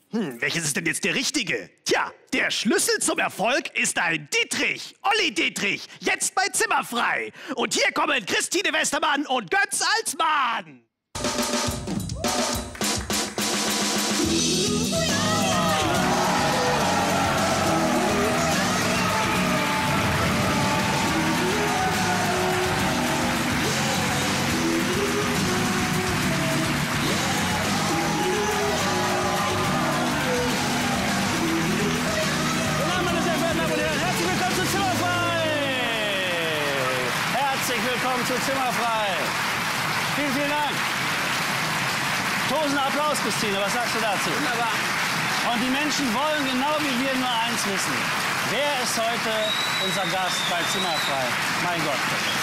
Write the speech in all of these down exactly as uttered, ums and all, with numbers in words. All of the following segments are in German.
Hm, welches ist denn jetzt der richtige? Tja, der Schlüssel zum Erfolg ist ein Dietrich. Olli Dietrich, jetzt bei Zimmerfrei. Und hier kommen Christine Westermann und Götz Alsmann. Willkommen zu Zimmerfrei. Vielen, vielen Dank. Tosender Applaus, Christine. Was sagst du dazu? Wunderbar. Und die Menschen wollen genau wie wir nur eins wissen. Wer ist heute unser Gast bei Zimmerfrei? Mein Gott.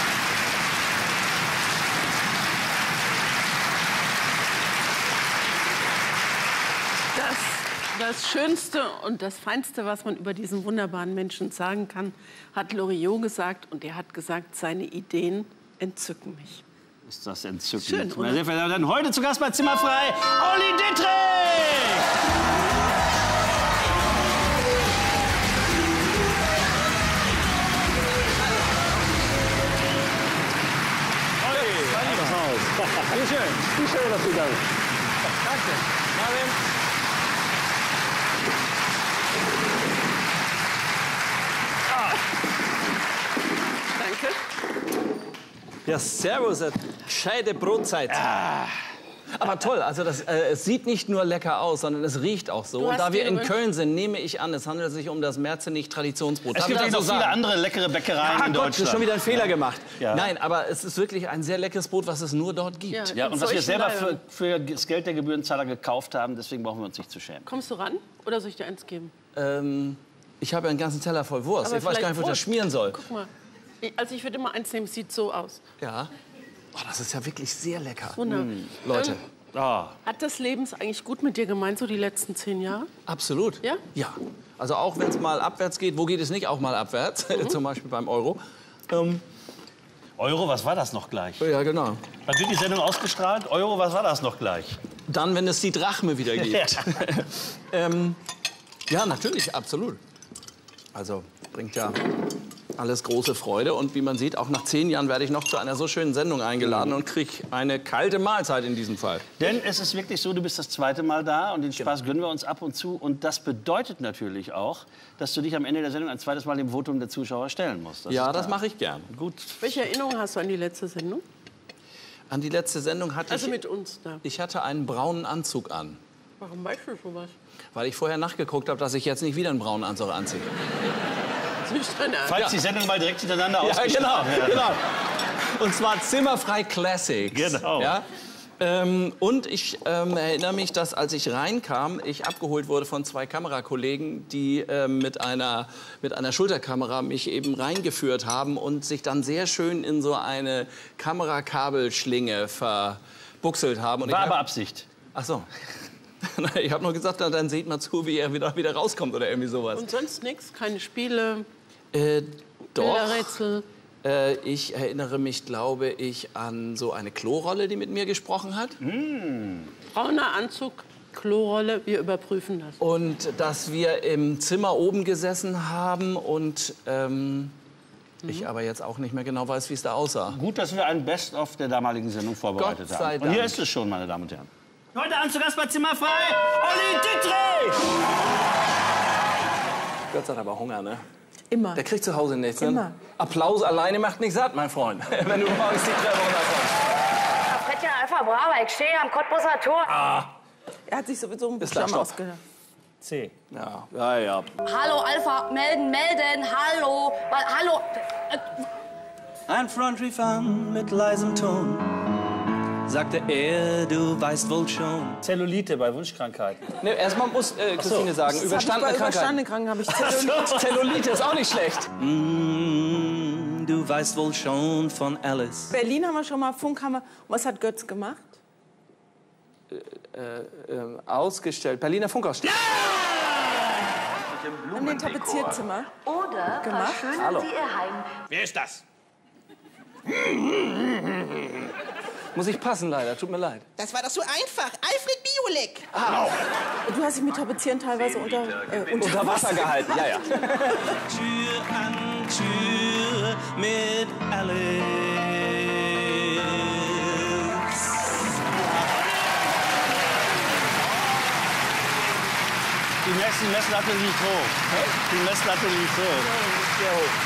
Das, das Schönste und das Feinste, was man über diesen wunderbaren Menschen sagen kann, hat Loriot gesagt. Und er hat gesagt, seine Ideen entzücken mich. Ist das entzückend. Schön, Meine sehr verehrten Damen und Herren, heute zu Gast bei Zimmerfrei, Olli Dietrich! Wie schön, wie schön, dass du da bist. Danke. Marvin. Danke. Ja, servus, eine gescheite Brotzeit. Ah. Aber toll, also das, äh, es sieht nicht nur lecker aus, sondern es riecht auch so. Und da wir in Köln sind, nehme ich an, es handelt sich um das Merzenich-Traditionsbrot. Es gibt auch noch viele andere leckere Bäckereien ja, in Gott, Deutschland. Du hast schon wieder einen Fehler ja. gemacht. Ja. Nein, aber es ist wirklich ein sehr leckeres Brot, was es nur dort gibt. Ja, ja, und was wir selber für, für das Geld der Gebührenzahler gekauft haben, deswegen brauchen wir uns nicht zu schämen. Kommst du ran oder soll ich dir eins geben? Ähm, ich habe einen ganzen Teller voll Wurst. Aber ich weiß gar nicht, wo ich das schmieren soll. Guck mal. Also ich würde immer eins nehmen, es sieht so aus. Ja. Oh, das ist ja wirklich sehr lecker. Wunderbar. Mm, Leute. Ähm, Oh. Hat das Leben es eigentlich gut mit dir gemeint, so die letzten zehn Jahre? Absolut. Ja? Ja. Also auch wenn es mal abwärts geht, wo geht es nicht auch mal abwärts? Mhm. Zum Beispiel beim Euro. Ähm, Euro, was war das noch gleich? Ja, genau. Wann wird die Sendung ausgestrahlt? Euro, was war das noch gleich? Dann, wenn es die Drachme wieder gibt. Ja. ähm, ja, natürlich, absolut. Also bringt ja alles große Freude. Und wie man sieht, auch nach zehn Jahren werde ich noch zu einer so schönen Sendung eingeladen und kriege eine kalte Mahlzeit in diesem Fall. Denn es ist wirklich so, du bist das zweite Mal da und den Spaß gönnen wir uns ab und zu. Und das bedeutet natürlich auch, dass du dich am Ende der Sendung ein zweites Mal dem Votum der Zuschauer stellen musst. Das ja, das mache ich gern. Gut. Welche Erinnerung hast du an die letzte Sendung? An die letzte Sendung hatte also ich... mit uns da. Ich hatte einen braunen Anzug an. Warum weißt du sowas? Weil ich vorher nachgeguckt habe, dass ich jetzt nicht wieder einen braunen Anzug anziehe. Falls ja. die Sendung mal direkt hintereinander ja, ausgestrahlt genau, genau. Und zwar Zimmerfrei Classics. Genau. Ja? Ähm, und ich ähm, erinnere mich, dass als ich reinkam, ich abgeholt wurde von zwei Kamerakollegen, die ähm, mit, einer, mit einer Schulterkamera mich eben reingeführt haben und sich dann sehr schön in so eine Kamerakabelschlinge verbuchselt haben. Und War ich hab, aber Absicht. Ach so. Ich habe nur gesagt, dann seht mal zu, wie er wieder, wieder rauskommt oder irgendwie sowas. Und sonst nichts? Keine Spiele? Äh, doch. Rätsel? Äh, ich erinnere mich, glaube ich, an so eine Klorolle, die mit mir gesprochen hat. Mm. Brauner Anzug, Klorolle, wir überprüfen das. Und dass wir im Zimmer oben gesessen haben und ähm, mhm. ich aber jetzt auch nicht mehr genau weiß, wie es da aussah. Gut, dass wir ein Best-of der damaligen Sendung vorbereitet Gott sei haben. Dank. Und hier ist es schon, meine Damen und Herren. Heute Abend zu Gast bei Zimmerfrei, Olli Dietrich! Gott hat aber Hunger, ne? Immer. Der kriegt zu Hause nichts. Ne? Immer. Applaus alleine macht nicht satt, mein Freund. Wenn du morgens die Treppe runterkommst. Fredja Alpha Bravo, ich stehe am Cottbusser Tor. Ah. Er hat sich sowieso ein Ist Buchstaben da, ausgedacht. C. Ja, ja, ja. Hallo Alpha, melden, melden, hallo. Weil, hallo. Ein Front rief an mit leisem Ton. Sagte er, du weißt wohl schon. Zellulite bei Wunschkrankheiten. Ne, erstmal muss äh, Christine So. sagen, Das überstandene hab ich bei Krankheit. überstandene Kranken habe ich Zellulite. Zellulite ist auch nicht schlecht. Mm, du weißt wohl schon von Alice. Berlin haben wir schon mal, Funk haben wir. Und was hat Götz gemacht? Äh, äh, ausgestellt. Berliner Funkausstellung. Ja! In den Tapezierzimmer. Oder gemacht. verschönern Hallo. Sie Ihr Heim. Wer ist das? Muss ich passen, leider. Tut mir leid. Das war doch so einfach. Alfred Biolek. Ah. Und du hast dich mit Tapezieren teilweise unter, äh, unter, Unter Wasser gehalten, ja, ja. Tür an Tür mit Alice. Die Messen, Messlatte liegt hoch. Die Messlatte liegt hoch. Sehr hoch.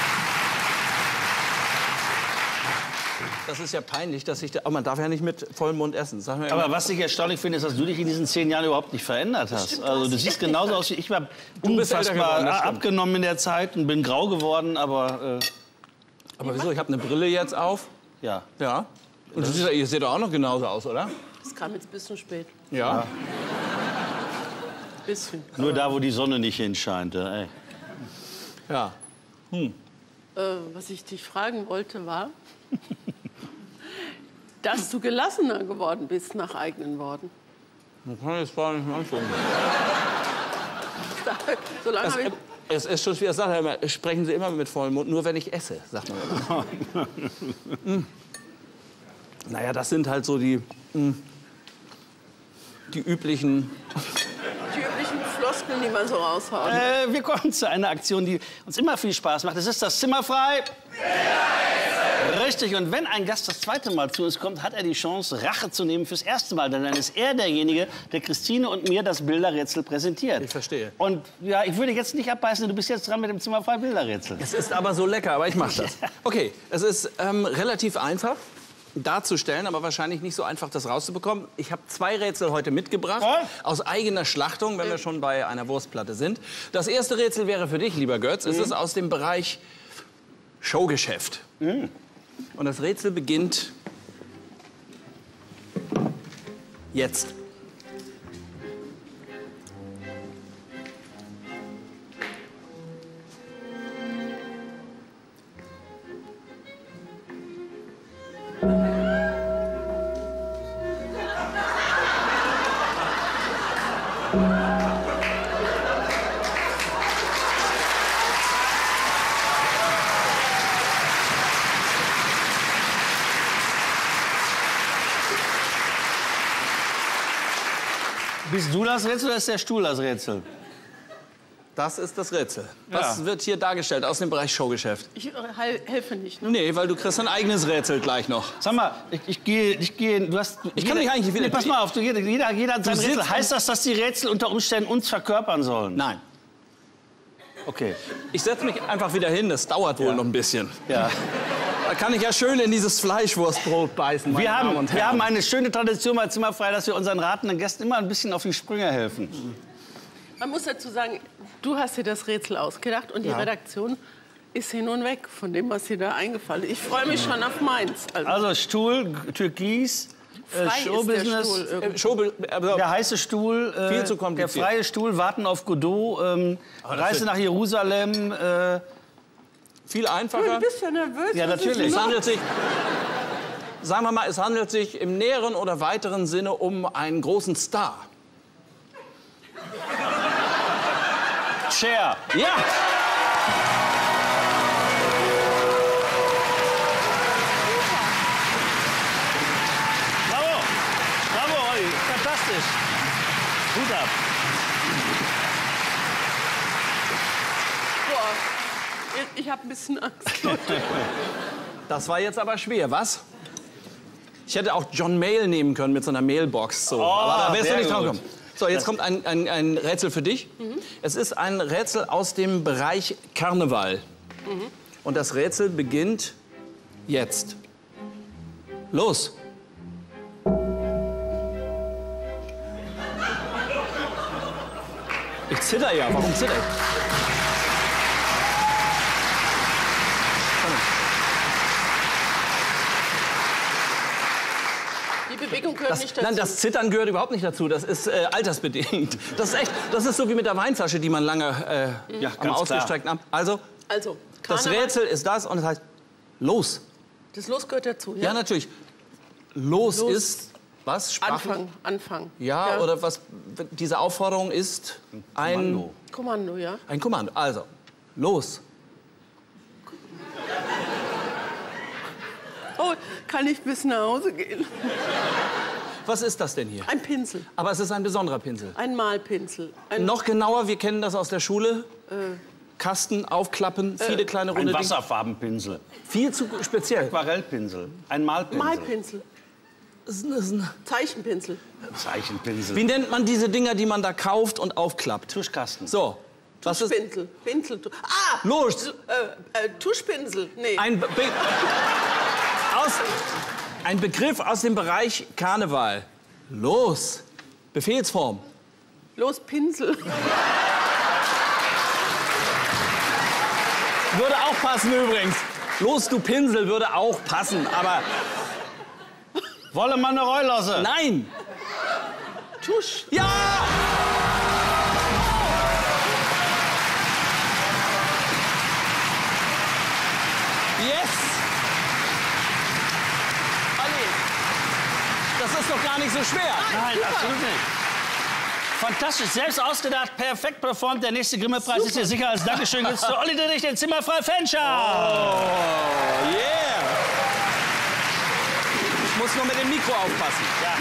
Das ist ja peinlich, dass ich da, aber man darf ja nicht mit vollem Mund essen. Sag mir Aber immer. was ich erstaunlich finde, ist, dass du dich in diesen zehn Jahren überhaupt nicht verändert hast. Stimmt, Also du du hast siehst echt genauso nicht aus wie ich. Ich war Du bist älter geworden, unfassbar das stimmt. abgenommen in der Zeit und bin grau geworden, aber äh, Aber wieso? Ich habe eine Brille jetzt auf. ja. Ja. Und du siehst, ihr seht doch auch noch genauso aus, oder? Das kam jetzt ein bisschen spät. Ja. Bisschen. Nur da, wo die Sonne nicht hinscheint. Ey. Ja. Äh, was ich dich fragen wollte, war, dass du gelassener geworden bist nach eigenen Worten. Man kann jetzt gar nicht mehr anschauen. Solange Es, habe ich... es ist schon schwer, sagt er immer, sprechen Sie immer mit vollem Mund, nur wenn ich esse, sagt man immer. mm. Naja, das sind halt so die, mm, die üblichen... Die üblichen Floskeln, die man so raushaut. Äh, wir kommen zu einer Aktion, die uns immer viel Spaß macht. Es ist das Zimmer frei. Richtig, und wenn ein Gast das zweite Mal zu uns kommt, hat er die Chance, Rache zu nehmen fürs erste Mal. Denn dann ist er derjenige, der Christine und mir das Bilderrätsel präsentiert. Ich verstehe. Und ja, ich würde jetzt nicht abbeißen, du bist jetzt dran mit dem Zimmer frei Bilderrätsel. Es ist aber so lecker, aber ich mach das. Okay, es ist ähm, relativ einfach darzustellen, aber wahrscheinlich nicht so einfach, das rauszubekommen. Ich habe zwei Rätsel heute mitgebracht, Ja. aus eigener Schlachtung, wenn wir schon bei einer Wurstplatte sind. Das erste Rätsel wäre für dich, lieber Götz. Es ist aus dem Bereich Showgeschäft. Und das Rätsel beginnt jetzt. Bist du das Rätsel oder ist der Stuhl das Rätsel? Das ist das Rätsel. Was Ja. wird hier dargestellt aus dem Bereich Showgeschäft? Ich äh, hel- helfe nicht, ne? Nee, weil du kriegst ein eigenes Rätsel gleich noch. Sag mal, ich, ich gehe, ich gehe, du hast... Ich kann mich eigentlich wieder- Nee, pass mal auf, du, jeder, jeder, jeder hat sein Du Rätsel. sitzt- Heißt das, dass die Rätsel unter Umständen uns verkörpern sollen? Nein. Okay. Ich setze mich einfach wieder hin, das dauert wohl noch ein bisschen. Ja. Da kann ich ja schön in dieses Fleischwurstbrot beißen, meine Wir Damen haben, und wir Herren. haben eine schöne Tradition bei Zimmerfrei, dass wir unseren ratenden Gästen immer ein bisschen auf die Sprünge helfen. Man muss dazu sagen, du hast dir das Rätsel ausgedacht und die Redaktion ist hin und weg von dem, was dir da eingefallen ist. Ich freue mich schon auf meins. Also, Also Stuhl, Türkis, äh, frei ist der Showbusiness, Stuhl irgendwie. Äh, Showbe also, der heiße Stuhl, äh, Viel zu der kompliziert. freie Stuhl, Warten auf Godot, ähm, Reise nach Jerusalem. Äh, viel Du einfacher. bist ja nervös. Ja, was ist natürlich. Es los? handelt sich, sagen wir mal, es handelt sich im näheren oder weiteren Sinne um einen großen Star. Cher. Ja! Bravo. Bravo, Olli. Fantastisch. Hut ab. Boah, ich- ich habe ein bisschen Angst. Leute. Das war jetzt aber schwer, was? Ich hätte auch John Mayle nehmen können mit so einer Mailbox. So. aber da wärst du sehr nicht drauf gut. gekommen. So, jetzt kommt ein, ein, ein Rätsel für dich. Es ist ein Rätsel aus dem Bereich Karneval. Und das Rätsel beginnt jetzt. Los. Ich zitter ja. Warum zitter ich? Die Bewegung gehört Das, nicht dazu. nein, das Zittern gehört überhaupt nicht dazu. Das ist äh, altersbedingt. Das ist echt. Das ist so wie mit der Weinflasche, die man lange äh, Ja, am ganz ausgestreckten Arm. Also, also, das Karneval, Rätsel ist das und es heißt los. das Los gehört dazu, ja? Ja, natürlich. Los, Los. ist was? Sprachlich? Anfang, Anfang. Ja, oder was? Diese Aufforderung ist ein Kommando. Kommando, ja? ein Kommando. Also, los. Oh, kann ich bis nach Hause gehen? Was ist das denn hier? Ein Pinsel. Aber es ist ein besonderer Pinsel. Ein Malpinsel. Ein Noch genauer, wir kennen das aus der Schule. Äh. Kasten, aufklappen, viele kleine runde Ein Dinge. Wasserfarbenpinsel. Viel zu speziell. Aquarellpinsel. Ein Malpinsel. Malpinsel. Das ist ein, das ist ein Zeichenpinsel. Zeichenpinsel. Wie nennt man diese Dinger, die man da kauft und aufklappt? Tuschkasten. So. Was ist? Pinsel. Pinsel. Ah! Los! Äh, äh, Tuschpinsel. Nee. Ein, Be aus, ein Begriff aus dem Bereich Karneval. Los! Befehlsform. Los, Pinsel. Würde auch passen übrigens. Los, du Pinsel würde auch passen, aber... Wolle man eine Reulose? Nein! Tusch. Ja! Yes! Olli. Das ist doch gar nicht so schwer. Nein, super. absolut nicht. Fantastisch, selbst ausgedacht, perfekt performt. Der nächste Grimme-Preis ist dir sicher. Als Dankeschön gibt's zu Olli Dittrich den Zimmerfrei Fanshow. Oh, yeah! Ich muss nur mit dem Mikro aufpassen. Ja.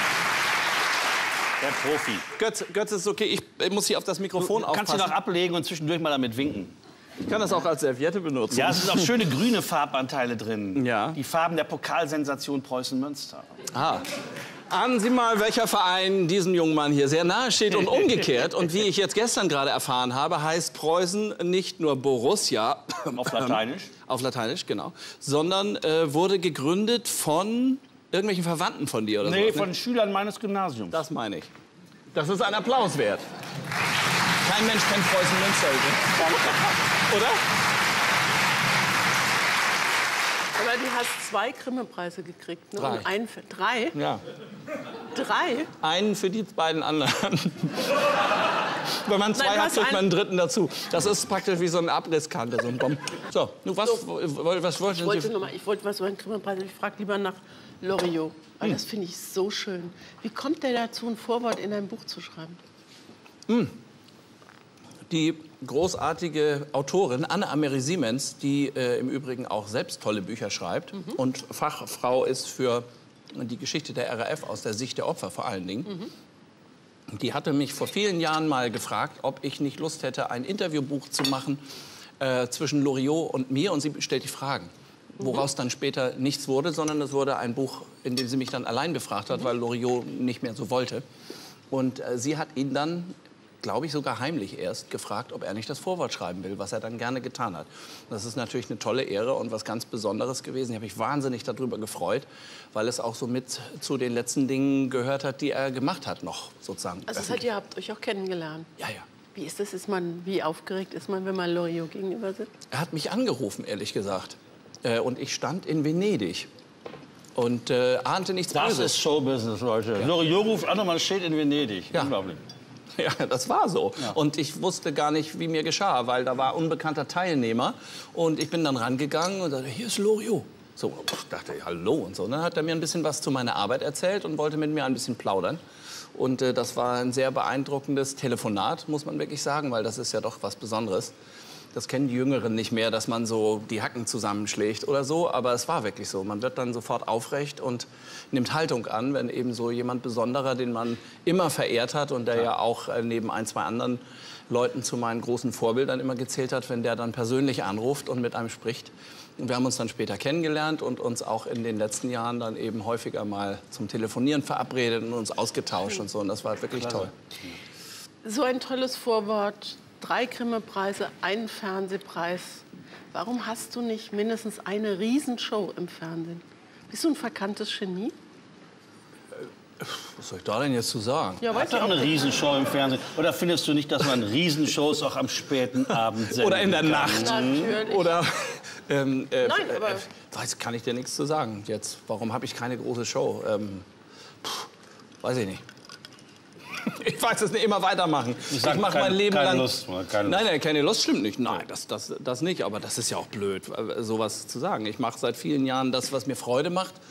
Der Profi. Götz, Götz ist okay, ich muss hier auf das Mikrofon Du aufpassen. kannst ihn auch ablegen und zwischendurch mal damit winken. Ich kann das auch als Serviette benutzen. Ja, es sind auch schöne grüne Farbanteile drin. Ja. Die Farben der Pokalsensation Preußen-Münster. Ah. Ahnen Sie mal, welcher Verein diesem jungen Mann hier sehr nahe steht und umgekehrt. Und wie ich jetzt gestern gerade erfahren habe, heißt Preußen nicht nur Borussia. Auf Lateinisch? Auf Lateinisch, genau. Sondern äh, wurde gegründet von irgendwelchen Verwandten von dir oder so. Nee, sowas, von ne? Schülern meines Gymnasiums. Das meine ich. Das ist ein Applaus wert. Kein Mensch kennt Preußen-Münster. Oder? Aber du hast zwei Grimme-Preise gekriegt, ne? Drei. Und einen für drei? Ja. Drei? Einen für die beiden anderen. Wenn man zwei Nein, du hat, hast kriegt man einen- einen dritten dazu. Das ist praktisch wie so eine Abrisskante, so ein Bomb. So, nu, was, So. wo- was wollten Ich wollte, Sie? noch mal, ich wollte was über den Grimme-Preis. Ich frage lieber nach Loriot. Weil Hm. das finde ich so schön. Wie kommt der dazu, ein Vorwort in ein Buch zu schreiben? Die großartige Autorin Anne-Amelie Siemens, die äh, im Übrigen auch selbst tolle Bücher schreibt und Fachfrau ist für die Geschichte der R A F aus der Sicht der Opfer vor allen Dingen. Die hatte mich vor vielen Jahren mal gefragt, ob ich nicht Lust hätte, ein Interviewbuch zu machen äh, zwischen Loriot und mir. Und sie stellt die Fragen, woraus dann später nichts wurde, sondern es wurde ein Buch, in dem sie mich dann allein befragt hat, weil Loriot nicht mehr so wollte. Und äh, sie hat ihn dann, glaube ich, sogar heimlich erst gefragt, ob er nicht das Vorwort schreiben will, was er dann gerne getan hat. Das ist natürlich eine tolle Ehre und was ganz Besonderes gewesen. Ich habe mich wahnsinnig darüber gefreut, weil es auch so mit zu den letzten Dingen gehört hat, die er gemacht hat noch sozusagen. Also das hat, ihr habt euch auch kennengelernt. Ja, ja. Wie ist das? Ist man, wie aufgeregt ist man, wenn man Loriot gegenüber sitzt? Er hat mich angerufen, ehrlich gesagt. Äh, und ich stand in Venedig und äh, ahnte nichts Das Böses. ist Showbusiness, Leute. Ja. Loriot ruft an und man steht in Venedig. Ja. Unglaublich. Ja, das war so. Ja. Und ich wusste gar nicht, wie mir geschah, weil da war unbekannter Teilnehmer. Und ich bin dann rangegangen und sagte, hier ist Loriot. So, ich dachte, hallo und so. Und dann hat er mir ein bisschen was zu meiner Arbeit erzählt und wollte mit mir ein bisschen plaudern. Und äh, das war ein sehr beeindruckendes Telefonat, muss man wirklich sagen, weil das ist ja doch was Besonderes. Das kennen die Jüngeren nicht mehr, dass man so die Hacken zusammenschlägt oder so. Aber es war wirklich so. Man wird dann sofort aufrecht und nimmt Haltung an, wenn eben so jemand Besonderer, den man immer verehrt hat und der ja, ja auch äh, neben ein, zwei anderen Leuten zu meinen großen Vorbildern immer gezählt hat, wenn der dann persönlich anruft und mit einem spricht. Und wir haben uns dann später kennengelernt und uns auch in den letzten Jahren dann eben häufiger mal zum Telefonieren verabredet und uns ausgetauscht und so. Und das war wirklich toll. So ein tolles Vorwort, drei Grimme-Preise, einen Fernsehpreis. Warum hast du nicht mindestens eine Riesenshow im Fernsehen? Bist du ein verkanntes Genie? Was soll ich da denn jetzt zu sagen? Ja, Hat weiß doch ich eine auch. Riesenshow im Fernsehen. Oder findest du nicht, dass man Riesenshows auch am späten Abend senden Oder in der kann? Nacht. Natürlich. Oder, ähm, äh, Nein, aber- äh, weiß, kann ich dir nichts zu sagen jetzt. Warum habe ich keine große Show? Ähm, pff, weiß ich nicht. Ich weiß es nicht, immer weitermachen. Ich, sag, mache kein- mein Leben keine lang... Lust, keine Lust. Nein, nein, keine Lust stimmt nicht. Nein, das, das, das nicht. Aber das ist ja auch blöd, sowas zu sagen. Ich mache seit vielen Jahren das, was mir Freude macht.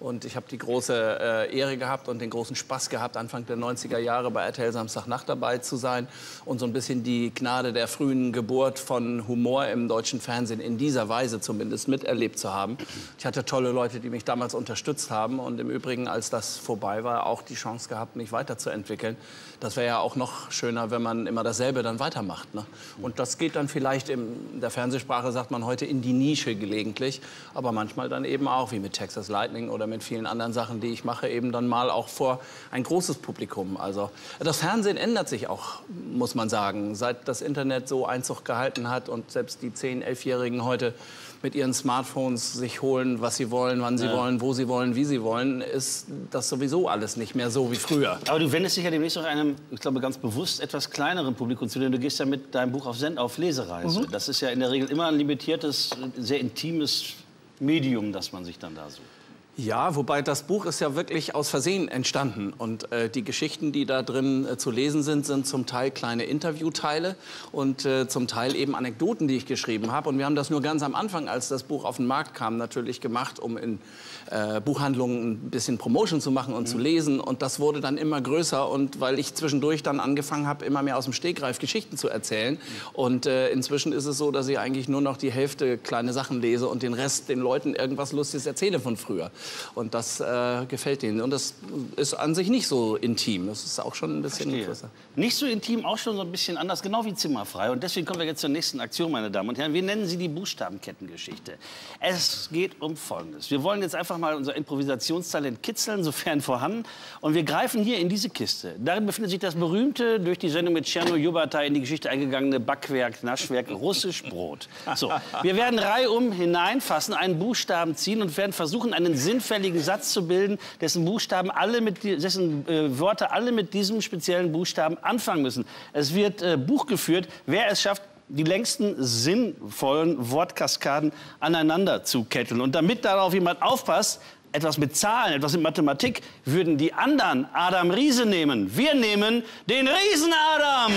Und ich habe die große äh, Ehre gehabt und den großen Spaß gehabt, Anfang der neunziger Jahre bei R T L Samstagnacht dabei zu sein und so ein bisschen die Gnade der frühen Geburt von Humor im deutschen Fernsehen in dieser Weise zumindest miterlebt zu haben. Ich hatte tolle Leute, die mich damals unterstützt haben und im Übrigen, als das vorbei war, auch die Chance gehabt, mich weiterzuentwickeln. Das wäre ja auch noch schöner, wenn man immer dasselbe dann weitermacht. Ne? Und das geht dann vielleicht, in der Fernsehsprache sagt man heute, in die Nische gelegentlich, aber manchmal dann eben auch, wie mit Texas Lightning oder mit vielen anderen Sachen, die ich mache, eben dann mal auch vor ein großes Publikum. Also das Fernsehen ändert sich auch, muss man sagen, seit das Internet so Einzug gehalten hat und selbst die zehn-, elfjährigen heute mit ihren Smartphones sich holen, was sie wollen, wann sie ja. wollen, wo sie wollen, wie sie wollen, ist das sowieso alles nicht mehr so wie früher. Aber du wendest dich ja demnächst auch einem, ich glaube ganz bewusst, etwas kleineren Publikum zu, denn du gehst ja mit deinem Buch auf, Send auf Lesereise. Mhm. Das ist ja in der Regel immer ein limitiertes, sehr intimes Medium, das man sich dann da sucht. Ja, wobei das Buch ist ja wirklich aus Versehen entstanden. Und äh, die Geschichten, die da drin äh, zu lesen sind, sind zum Teil kleine Interviewteile und äh, zum Teil eben Anekdoten, die ich geschrieben habe. Und wir haben das nur ganz am Anfang, als das Buch auf den Markt kam, natürlich gemacht, um in äh, Buchhandlungen ein bisschen Promotion zu machen und mhm. zu lesen. Und das wurde dann immer größer. Und weil ich zwischendurch dann angefangen habe, immer mehr aus dem Stegreif Geschichten zu erzählen. Mhm. Und äh, inzwischen ist es so, dass ich eigentlich nur noch die Hälfte kleine Sachen lese und den Rest den Leuten irgendwas Lustiges erzähle von früher. Und das äh, gefällt ihnen. Und das ist an sich nicht so intim. Das ist auch schon ein bisschen Verstehe. größer. Nicht so intim, auch schon so ein bisschen anders, genau wie Zimmerfrei. Und deswegen kommen wir jetzt zur nächsten Aktion, meine Damen und Herren. Wir nennen sie die Buchstabenkettengeschichte. Es geht um Folgendes. Wir wollen jetzt einfach mal unser Improvisationstalent kitzeln, sofern vorhanden. Und wir greifen hier in diese Kiste. Darin befindet sich das berühmte, durch die Sendung mit Tscherno Jubatai in die Geschichte eingegangene Backwerk, Naschwerk, russisch Brot. So, wir werden reihum hineinfassen, einen Buchstaben ziehen und werden versuchen, einen sinnfälligen Satz zu bilden, dessen Buchstaben alle mit, dessen äh, Worte alle mit diesem speziellen Buchstaben anfangen müssen. Es wird äh, Buch geführt, wer es schafft, die längsten sinnvollen Wortkaskaden aneinander zu ketteln. Und damit darauf jemand aufpasst, etwas mit Zahlen, etwas mit Mathematik, würden die anderen Adam Riese nehmen. Wir nehmen den Riesen Adam.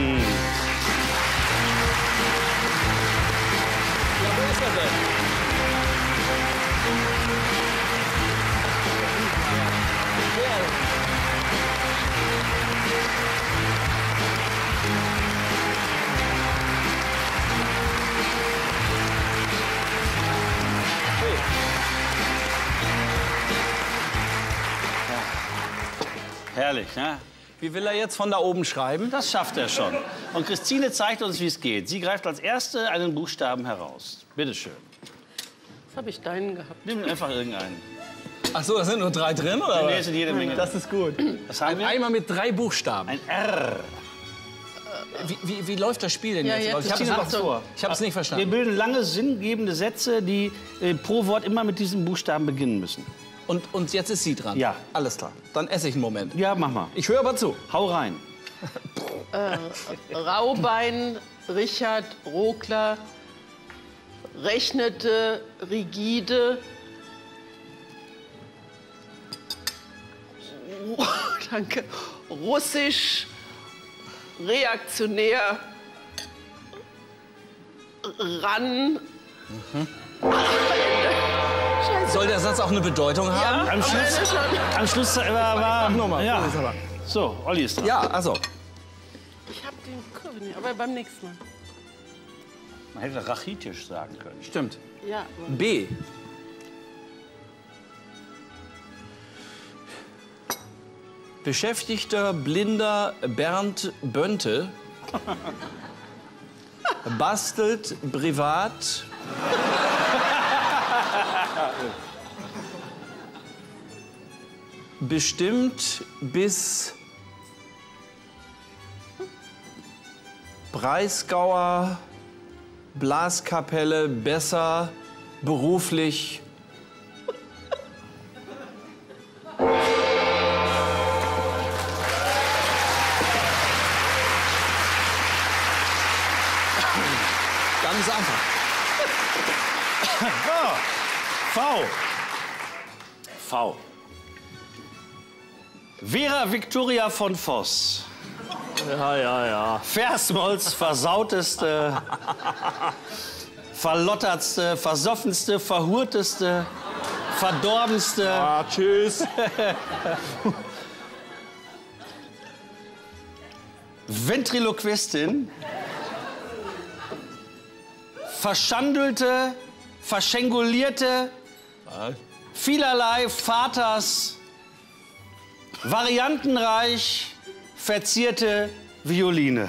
Ja, wo ist er denn? Herrlich, ne? Wie will er jetzt von da oben schreiben? Das schafft er schon. Und Christine zeigt uns, wie es geht. Sie greift als Erste einen Buchstaben heraus. Bitte schön. Was habe ich deinen gehabt? Nimm einfach irgendeinen. Ach so, da sind nur drei drin, oder? Nee, sind jede Menge. Das ist gut. Was haben wir? Einmal mit drei Buchstaben. Ein R. Wie, wie, wie läuft das Spiel denn Ja, jetzt? jetzt Ich Christine habe macht so. es nicht verstanden. Wir bilden lange, sinngebende Sätze, die äh, pro Wort immer mit diesem Buchstaben beginnen müssen. Und, und jetzt ist sie dran? Ja. Alles klar. Dann esse ich einen Moment. Ja, mach mal. Ich höre aber zu. Hau rein. Äh, Raubein, Richard, Rokler, rechnete, rigide. Oh, danke. Russisch, reaktionär, ran. Mhm. Soll der Satz auch eine Bedeutung haben? Ja, am Schluss, am Schluss war... war nochmal. Ja. So, Olli ist dran. Ja, also. Ich habe den Kurve nicht, aber beim nächsten Mal. Man hätte rachitisch sagen können. Stimmt. Ja. B. Beschäftigter blinder Bernd Bönte bastelt privat bestimmt bis Breisgauer Blaskapelle besser beruflich ganz einfach. V. V. Vera Victoria von Voss. Ja, ja, ja. Versmolz, versauteste, verlottertste, versoffenste, verhurteste, verdorbenste. Ah, tschüss. Ventriloquistin. Verschandelte, verschengulierte, vielerlei Vaters, variantenreich verzierte Violine.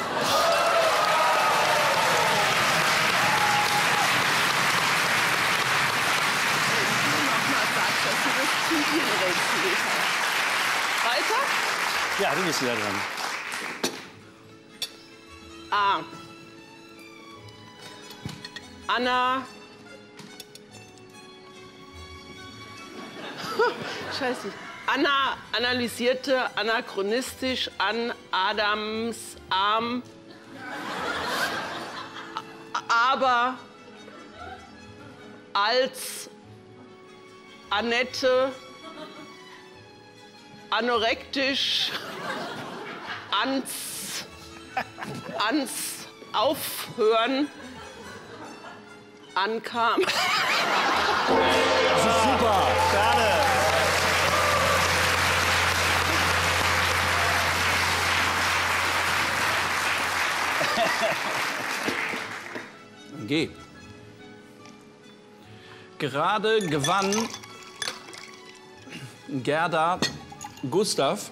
Weiter? Ja, du bist wieder dran. A. Anna. Scheiße. Anna analysierte anachronistisch an Adams Arm. Aber als Annette anorektisch ans, ans Aufhören ankam. Das ist super. Schade. G. Gerade gewann Gerda Gustav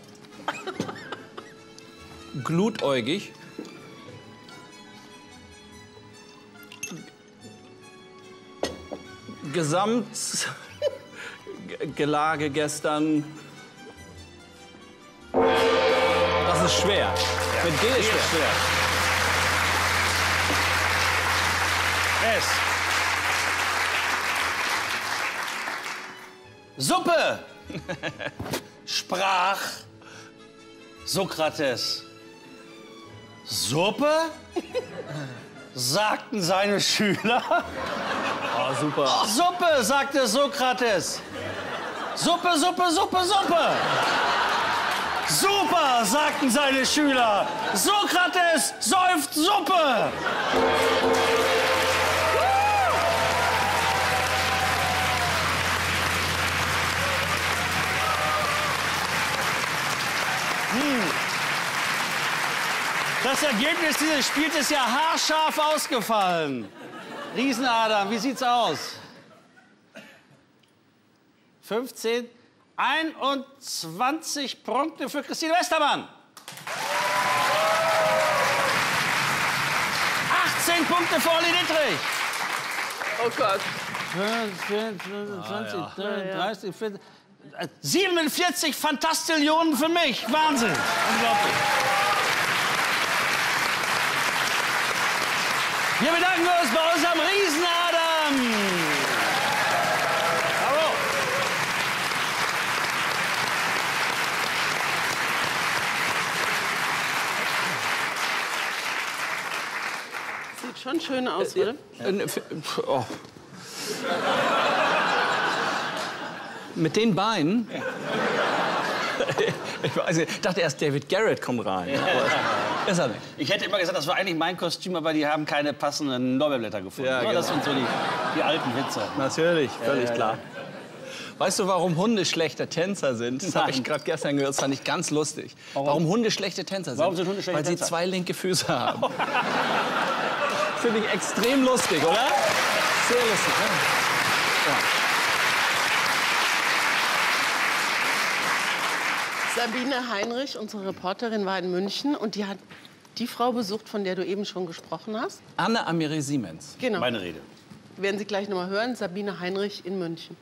glutäugig Gesamtgelage gestern. Das ist schwer. Mit G ist schwer. schwer. S. Suppe. Sprach Sokrates. Suppe? Sagten seine Schüler. Oh, super. Suppe, sagte Sokrates. Suppe, Suppe, Suppe, Suppe. Super, sagten seine Schüler. Sokrates säuft Suppe. Das Ergebnis dieses Spiels ist ja haarscharf ausgefallen. Riesenadam, wie sieht's aus? fünfzehn, einundzwanzig Punkte für Christine Westermann. achtzehn Punkte für Olli Dittrich. Oh Gott. zwanzig, dreißig, vierzig, siebenundvierzig Fantastillionen für mich. Wahnsinn. Unglaublich. Wir bedanken uns bei unserem Riesenadam. Bravo. Sieht schon schön aus, oder? Äh, oh. Mit den Beinen? Ich weiß nicht, dachte erst, David Garrett kommt rein. Ja. Ist er nicht. Ich hätte immer gesagt, das war eigentlich mein Kostüm, aber die haben keine passenden Lorbeerblätter gefunden. Ja, genau. Das sind so die, die alten Witze. Natürlich, völlig Ja, ja, klar. Weißt du, warum Hunde schlechte Tänzer sind? Das habe ich Nein. gerade gestern gehört, das fand ich ganz lustig. Warum? Warum Hunde schlechte Tänzer sind? Warum sind Hunde schlechte Weil sie Tänzer? zwei linke Füße haben. Finde ich extrem lustig, oder? Sehr lustig. Ne? Ja. Sabine Heinrich, unsere Reporterin, war in München und die hat die Frau besucht, von der du eben schon gesprochen hast. Anne-Amelie Siemens. Genau. Meine Rede. Werden Sie gleich noch mal hören. Sabine Heinrich in München.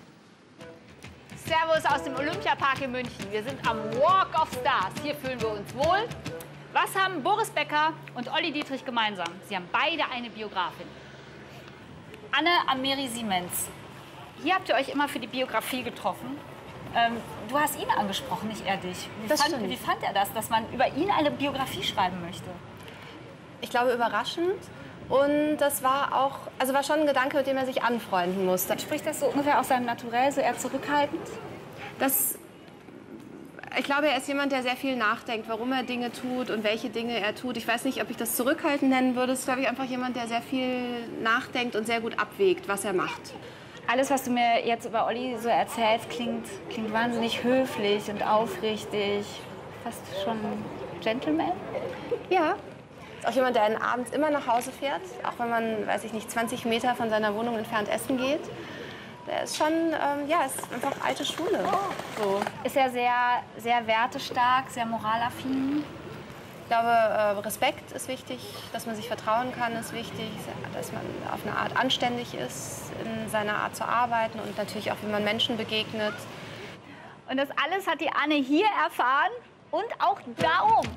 Servus aus dem Olympiapark in München. Wir sind am Walk of Stars. Hier fühlen wir uns wohl. Was haben Boris Becker und Olli Dittrich gemeinsam? Sie haben beide eine Biografin. Anne-Amelie Siemens. Hier habt ihr euch immer für die Biografie getroffen. Ähm, du hast ihn angesprochen, nicht er dich. Wie, Das fand, stimmt. wie fand er das, dass man über ihn eine Biografie schreiben möchte? Ich glaube, überraschend. Und das war auch, also war schon ein Gedanke, mit dem er sich anfreunden musste. Spricht das so ungefähr aus seinem Naturell, so eher zurückhaltend? Das, ich glaube, er ist jemand, der sehr viel nachdenkt, warum er Dinge tut und welche Dinge er tut. Ich weiß nicht, ob ich das zurückhaltend nennen würde. Es ist, glaube ich, einfach jemand, der sehr viel nachdenkt und sehr gut abwägt, was er macht. Alles, was du mir jetzt über Olli so erzählst, klingt, klingt wahnsinnig höflich und aufrichtig. Fast schon Gentleman. Ja. Ist auch jemand, der abends immer nach Hause fährt, auch wenn man, weiß ich nicht, zwanzig Meter von seiner Wohnung entfernt essen geht. Der ist schon, ähm, ja, ist einfach alte Schule. So. Ist er sehr, sehr wertestark, sehr moralaffin? Ich glaube, äh, Respekt ist wichtig, dass man sich vertrauen kann, ist wichtig, dass man auf eine Art anständig ist in seiner Art zu arbeiten und natürlich auch, wie man Menschen begegnet. Und das alles hat die Anne hier erfahren und auch da oben.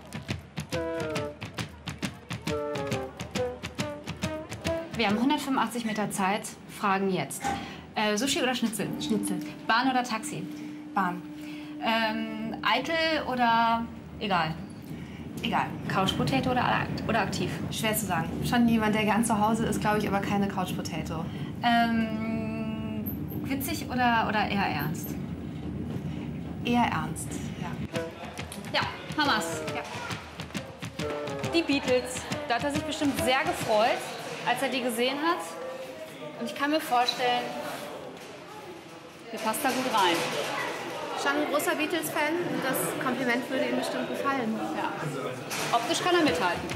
Wir haben hundertfünfundachtzig Meter Zeit, Fragen jetzt. Äh, Sushi oder Schnitzel? Schnitzel. Bahn oder Taxi? Bahn. Ähm, eitel oder egal? Egal. Couch Potato oder, oder aktiv? Schwer zu sagen. Schon jemand, der gern zu Hause ist, glaube ich, aber keine Couch Potato. Ähm, witzig oder, oder eher ernst? Eher ernst, ja. Ja, Hamas. Ja. Die Beatles. Da hat er sich bestimmt sehr gefreut, als er die gesehen hat. Und ich kann mir vorstellen, ihr passt da gut rein. Schon ein großer Beatles-Fan. Das Kompliment würde ihm bestimmt gefallen. Ja. Optisch kann er mithalten.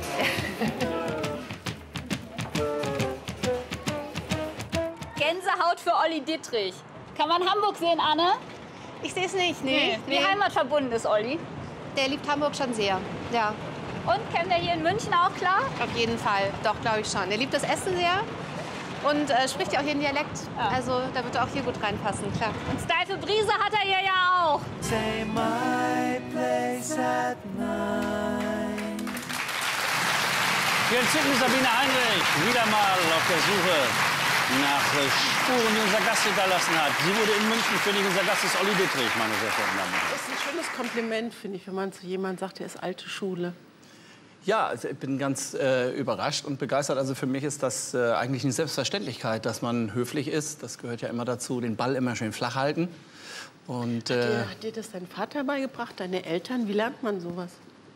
Gänsehaut für Olli Dittrich. Kann man Hamburg sehen, Anne? Ich sehe es nicht, nee. nee. Wie heimatverbunden ist Olli? Der liebt Hamburg schon sehr, ja. Und kennt er hier in München auch klar? Auf jeden Fall, doch, glaube ich schon. Er liebt das Essen sehr. Und äh, spricht ja auch hier einen Dialekt. Ja. Also da wird er auch hier gut reinpassen, klar. Und steife Brise hat er hier ja auch. Say my place at night. Wir entzücken Sabine Heinrich wieder mal auf der Suche nach Spuren, die unser Gast hinterlassen hat. Sie wurde in München König, unser Gast ist Olli Dittrich, meine sehr verehrten Damen und Herren. Das ist ein schönes Kompliment, finde ich, wenn man zu jemandem sagt, der ist alte Schule. Ja, also ich bin ganz äh, überrascht und begeistert. Also für mich ist das äh, eigentlich eine Selbstverständlichkeit, dass man höflich ist. Das gehört ja immer dazu, den Ball immer schön flach halten. Und, äh, hat, dir, hat dir das dein Vater beigebracht, deine Eltern? Wie lernt man sowas?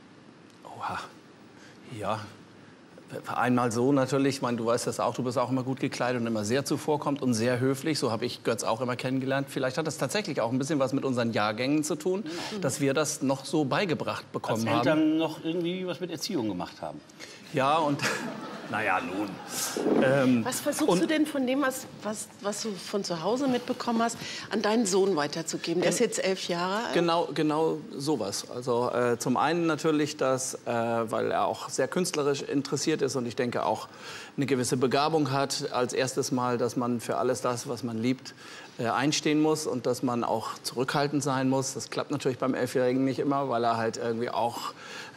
Oha, ja. Einmal so natürlich, ich meine, du weißt das auch, du bist auch immer gut gekleidet und immer sehr zuvorkommt und sehr höflich. So habe ich Götz auch immer kennengelernt. Vielleicht hat das tatsächlich auch ein bisschen was mit unseren Jahrgängen zu tun, mhm. dass wir das noch so beigebracht bekommen haben. Als Eltern noch irgendwie was mit Erziehung gemacht haben. Ja, und naja, nun. Ähm, was versuchst du denn von dem, was, was, was du von zu Hause mitbekommen hast, an deinen Sohn weiterzugeben? Der ist jetzt elf Jahre alt. Genau, genau sowas. Also äh, zum einen natürlich, dass, äh, weil er auch sehr künstlerisch interessiert ist und ich denke auch eine gewisse Begabung hat, als erstes Mal, dass man für alles das, was man liebt, äh, einstehen muss und dass man auch zurückhaltend sein muss. Das klappt natürlich beim Elfjährigen nicht immer, weil er halt irgendwie auch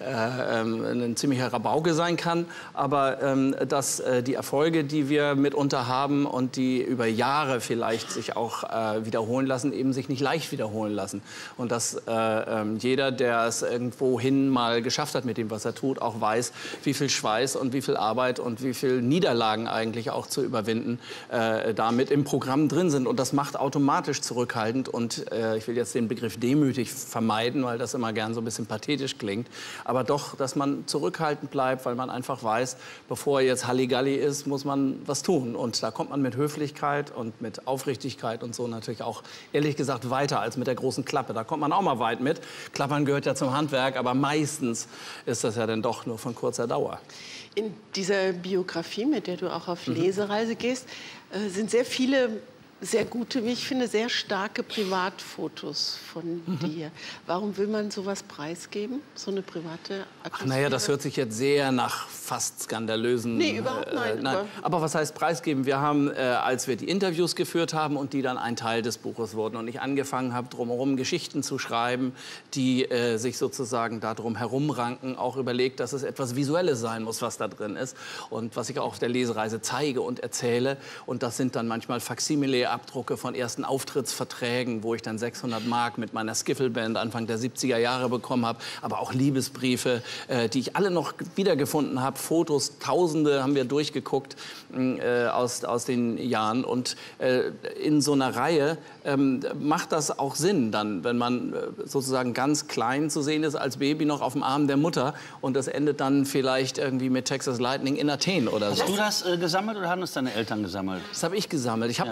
äh, ähm, ein ziemlicher Rabauke sein kann. Aber ähm, dass äh, die Erfolge, die wir mitunter haben und die über Jahre vielleicht sich auch äh, wiederholen lassen, eben sich nicht leicht wiederholen lassen. Und dass äh, äh, jeder, der es irgendwohin mal geschafft hat mit dem, was er tut, auch weiß, wie viel Schweiß und wie viel Arbeit und wie viel Niederlagen eigentlich auch zu überwinden äh, damit im Programm drin sind. Und das macht automatisch zurückhaltend. Und äh, ich will jetzt den Begriff demütig vermeiden, weil das immer gern so ein bisschen pathetisch klingt. Aber doch, dass man zurückhaltend bleibt, weil man einfach weiß, bevor jetzt Halligalli ist, muss man was tun. Und da kommt man mit Höflichkeit und mit Aufrichtigkeit und so natürlich auch, ehrlich gesagt, weiter als mit der großen Klappe. Da kommt man auch mal weit mit. Klappern gehört ja zum Handwerk, aber meistens ist das ja dann doch nur von kurzer Dauer. In dieser Biografie, mit der du auch auf Lesereise gehst, äh, sind sehr viele sehr gute, wie ich finde, sehr starke Privatfotos von mhm. dir. Warum will man sowas preisgeben, so eine private Atmosphäre? Naja, das hört sich jetzt sehr nach fast skandalösen... Nee, überhaupt nein. Äh, nein. Aber, aber was heißt preisgeben? Wir haben, äh, als wir die Interviews geführt haben und die dann ein Teil des Buches wurden und ich angefangen habe, drumherum Geschichten zu schreiben, die äh, sich sozusagen darum herumranken, auch überlegt, dass es etwas Visuelles sein muss, was da drin ist und was ich auch auf der Lesereise zeige und erzähle. Und das sind dann manchmal Faksimile Abdrucke von ersten Auftrittsverträgen, wo ich dann sechshundert Mark mit meiner Skiffle-Band Anfang der siebziger Jahre bekommen habe, aber auch Liebesbriefe, äh, die ich alle noch wiedergefunden habe, Fotos, Tausende haben wir durchgeguckt äh, aus, aus den Jahren und äh, in so einer Reihe ähm, macht das auch Sinn dann, wenn man äh, sozusagen ganz klein zu sehen ist als Baby noch auf dem Arm der Mutter und das endet dann vielleicht irgendwie mit Texas Lightning in Athen oder so. Hast du das äh, gesammelt oder haben das deine Eltern gesammelt? Das habe ich gesammelt. Ich habe ja. das alles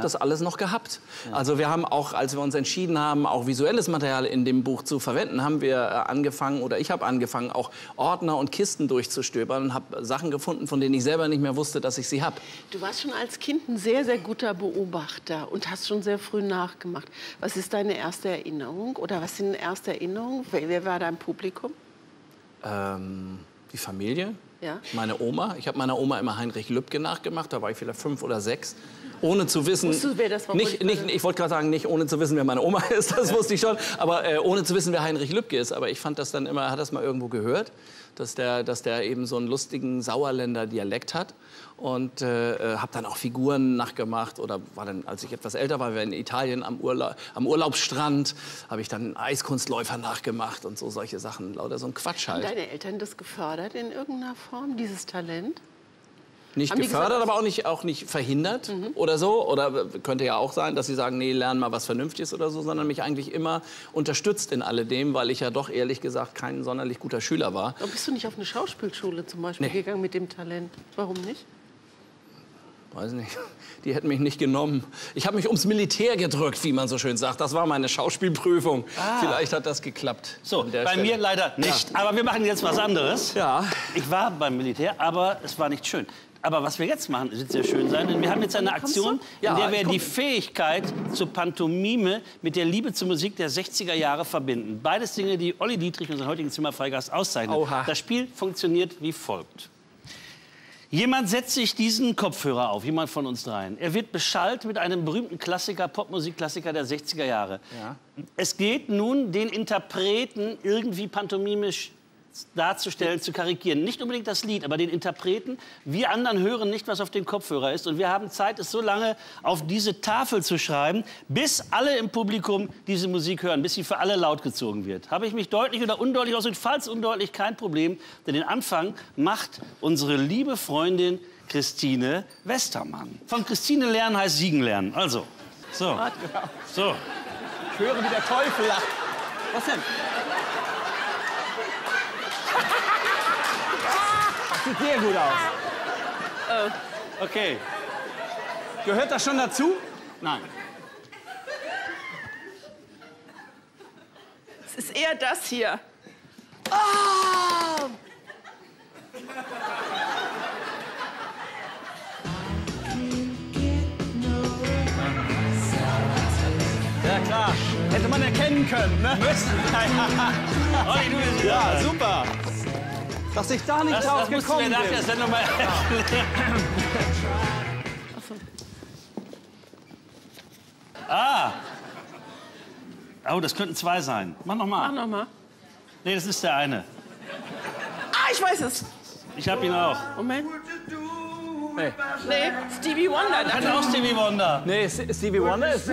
noch gehabt. Also wir haben auch, als wir uns entschieden haben, auch visuelles Material in dem Buch zu verwenden, haben wir äh, angefangen, oder ich habe angefangen, auch Ordner und Kisten durchzustöbern und habe Sachen gefunden, von denen ich selber nicht mehr wusste, dass ich sie habe. Du warst schon als Kind ein sehr, sehr guter Beobachter und hast schon sehr früh nachgemacht. Was ist deine erste Erinnerung oder was sind erste Erinnerungen? Wer, wer war dein Publikum? Ähm, die Familie. Ja. Meine Oma. Ich habe meiner Oma immer Heinrich Lübke nachgemacht. Da war ich vielleicht fünf oder sechs. Ohne zu wissen. Wusstest du, wer das war? Nicht, nicht, ich wollte gerade sagen, nicht ohne zu wissen, wer meine Oma ist. Das wusste ich schon. Aber äh, ohne zu wissen, wer Heinrich Lübke ist. Aber ich fand das dann immer, hat das mal irgendwo gehört, dass der, dass der eben so einen lustigen Sauerländer Dialekt hat. Und äh, habe dann auch Figuren nachgemacht. Oder war dann, als ich etwas älter war, wir in Italien am, Urla am Urlaubsstrand, habe ich dann einen Eiskunstläufer nachgemacht und so solche Sachen. Lauter so ein Quatsch halt. Haben deine Eltern das gefördert in irgendeiner Form, dieses Talent? Nicht Haben die gefördert, gesagt, aber auch nicht, auch nicht verhindert mhm. oder so. Oder könnte ja auch sein, dass sie sagen, nee, lern mal was Vernünftiges oder so, sondern mich eigentlich immer unterstützt in alledem, weil ich ja doch ehrlich gesagt kein sonderlich guter Schüler war. Aber bist du nicht auf eine Schauspielschule zum Beispiel Nee. gegangen mit dem Talent? Warum nicht? Weiß nicht. Die hätten mich nicht genommen. Ich habe mich ums Militär gedrückt, wie man so schön sagt. Das war meine Schauspielprüfung. Ah. Vielleicht hat das geklappt. So, an der bei Stelle. mir leider nicht. Ja. Aber wir machen jetzt was anderes. Ja. Ich war beim Militär, aber es war nicht schön. Aber was wir jetzt machen, wird sehr schön sein. Denn wir haben jetzt eine Aktion, Ja, in der ich wir komm. die Fähigkeit zur Pantomime mit der Liebe zur Musik der sechziger Jahre verbinden. Beides Dinge, die Olli Dietrich, unseren heutigen Zimmerfreigast, auszeichnet. Oha. Das Spiel funktioniert wie folgt. Jemand setzt sich diesen Kopfhörer auf, jemand von uns dreien. Er wird beschallt mit einem berühmten Klassiker, Popmusikklassiker der sechziger Jahre. Ja. Es geht nun, den Interpreten irgendwie pantomimisch darzustellen, zu karikieren. Nicht unbedingt das Lied, aber den Interpreten. Wir anderen hören nicht, was auf dem Kopfhörer ist. Und wir haben Zeit, es so lange auf diese Tafel zu schreiben, bis alle im Publikum diese Musik hören, bis sie für alle laut gezogen wird. Habe ich mich deutlich oder undeutlich ausgedrückt? Falls undeutlich, kein Problem. Denn den Anfang macht unsere liebe Freundin Christine Westermann. Von Christine lernen heißt siegen lernen. Also, so. So. Ich höre, wie der Teufel lacht. Was denn? Das sieht sehr gut aus. Okay. Gehört das schon dazu? Nein. Es ist eher das hier. Ah! Ja, klar. Hätte man erkennen können, ne? Müssen. Olli, du bist Ja, super. Dass ich da nicht Das, drauf das musst du gekommen mir nach bin. der Sendung mal erklären. Ah. Oh, das könnten zwei sein. Mach noch mal. Mach noch mal. Nee, das ist der eine. Ah, ich weiß es. Ich hab ihn auch. Moment. Nee. Nee, Stevie Wonder. Ich hatte auch Stevie Wonder. Nee, Stevie Wonder ist so.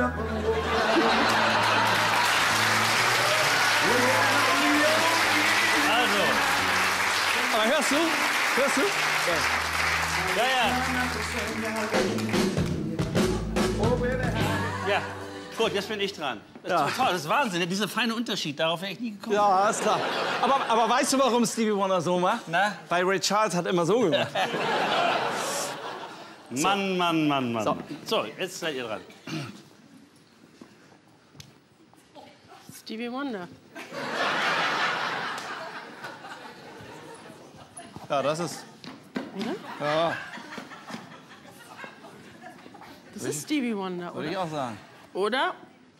Also. Aber hörst du? Hörst du? Ja, ja. Ja. Gut, jetzt bin ich dran. Das ist, Ja. toll, das ist Wahnsinn, dieser feine Unterschied. Darauf wäre ich nie gekommen. Ja, ist klar. Aber, aber weißt du, warum Stevie Wonder so macht? Na? Weil Ray Charles hat immer so gemacht. Mann, Mann, Mann, Mann. So. So, jetzt seid ihr dran. Stevie Wonder. Ja, das ist... Oder? Ja, Das ist Stevie Wonder, würde ich oder? auch sagen. Oder?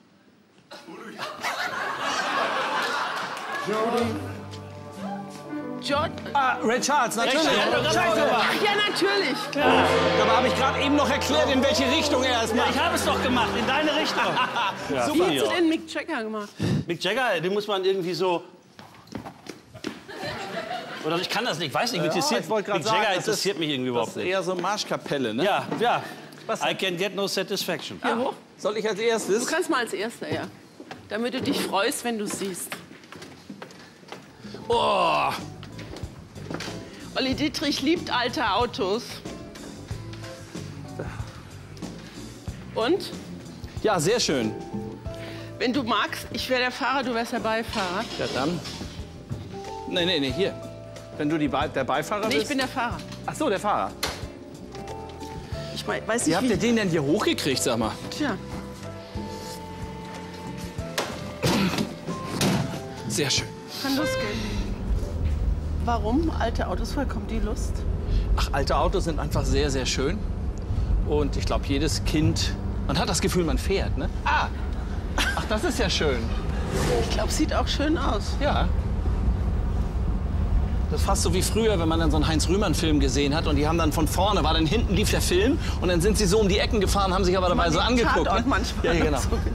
George. Ah, Ray Charles, natürlich. Scheiße. Ach ja, natürlich. Aber habe ich gerade eben noch erklärt, in welche Richtung er es Ja, macht. ich habe es doch gemacht, in deine Richtung. Ja, Wie super. hättest du denn Mick Jagger gemacht? Mick Jagger, den muss man irgendwie so... Oder ich kann das nicht, ich weiß nicht, interessiert, ich wollte gerade Mick Jagger sagen, das interessiert ist- mich irgendwie Das überhaupt ist nicht. eher so Marschkapelle, ne? Ja, ja. Was? I can get no satisfaction. Hier hoch. Soll ich als Du erstes? kannst mal als Erster, ja. Damit du dich freust, wenn du es siehst. Oh, Olli Dietrich liebt alte Autos. Und? ja, sehr schön. Wenn du magst, ich wäre der Fahrer, du wärst der Beifahrer. Ja, dann. Nee, nee, nee, hier. Wenn du die Be der Beifahrer Nee, bist. ich bin der Fahrer. Ach so, der Fahrer. Ich Ich mein, weiß Wie nicht, habt ihr den denn hier hochgekriegt, sag mal? Tja. Sehr schön. Kann losgehen. Warum? Alte Autos, woher kommt die Lust? Ach, alte Autos sind einfach sehr, sehr schön. Und ich glaube, jedes Kind, man hat das Gefühl, man fährt, ne? Ah! Ach, das ist ja schön. Ich glaube, sieht auch schön aus. Ja. Das ist fast so wie früher, wenn man dann so einen Heinz-Rühmann-Film gesehen hat und die haben dann von vorne, war dann hinten lief der Film und dann sind sie so um die Ecken gefahren, haben sich aber dabei so angeguckt. Ne? Manchmal. Ja, genau. So, genau.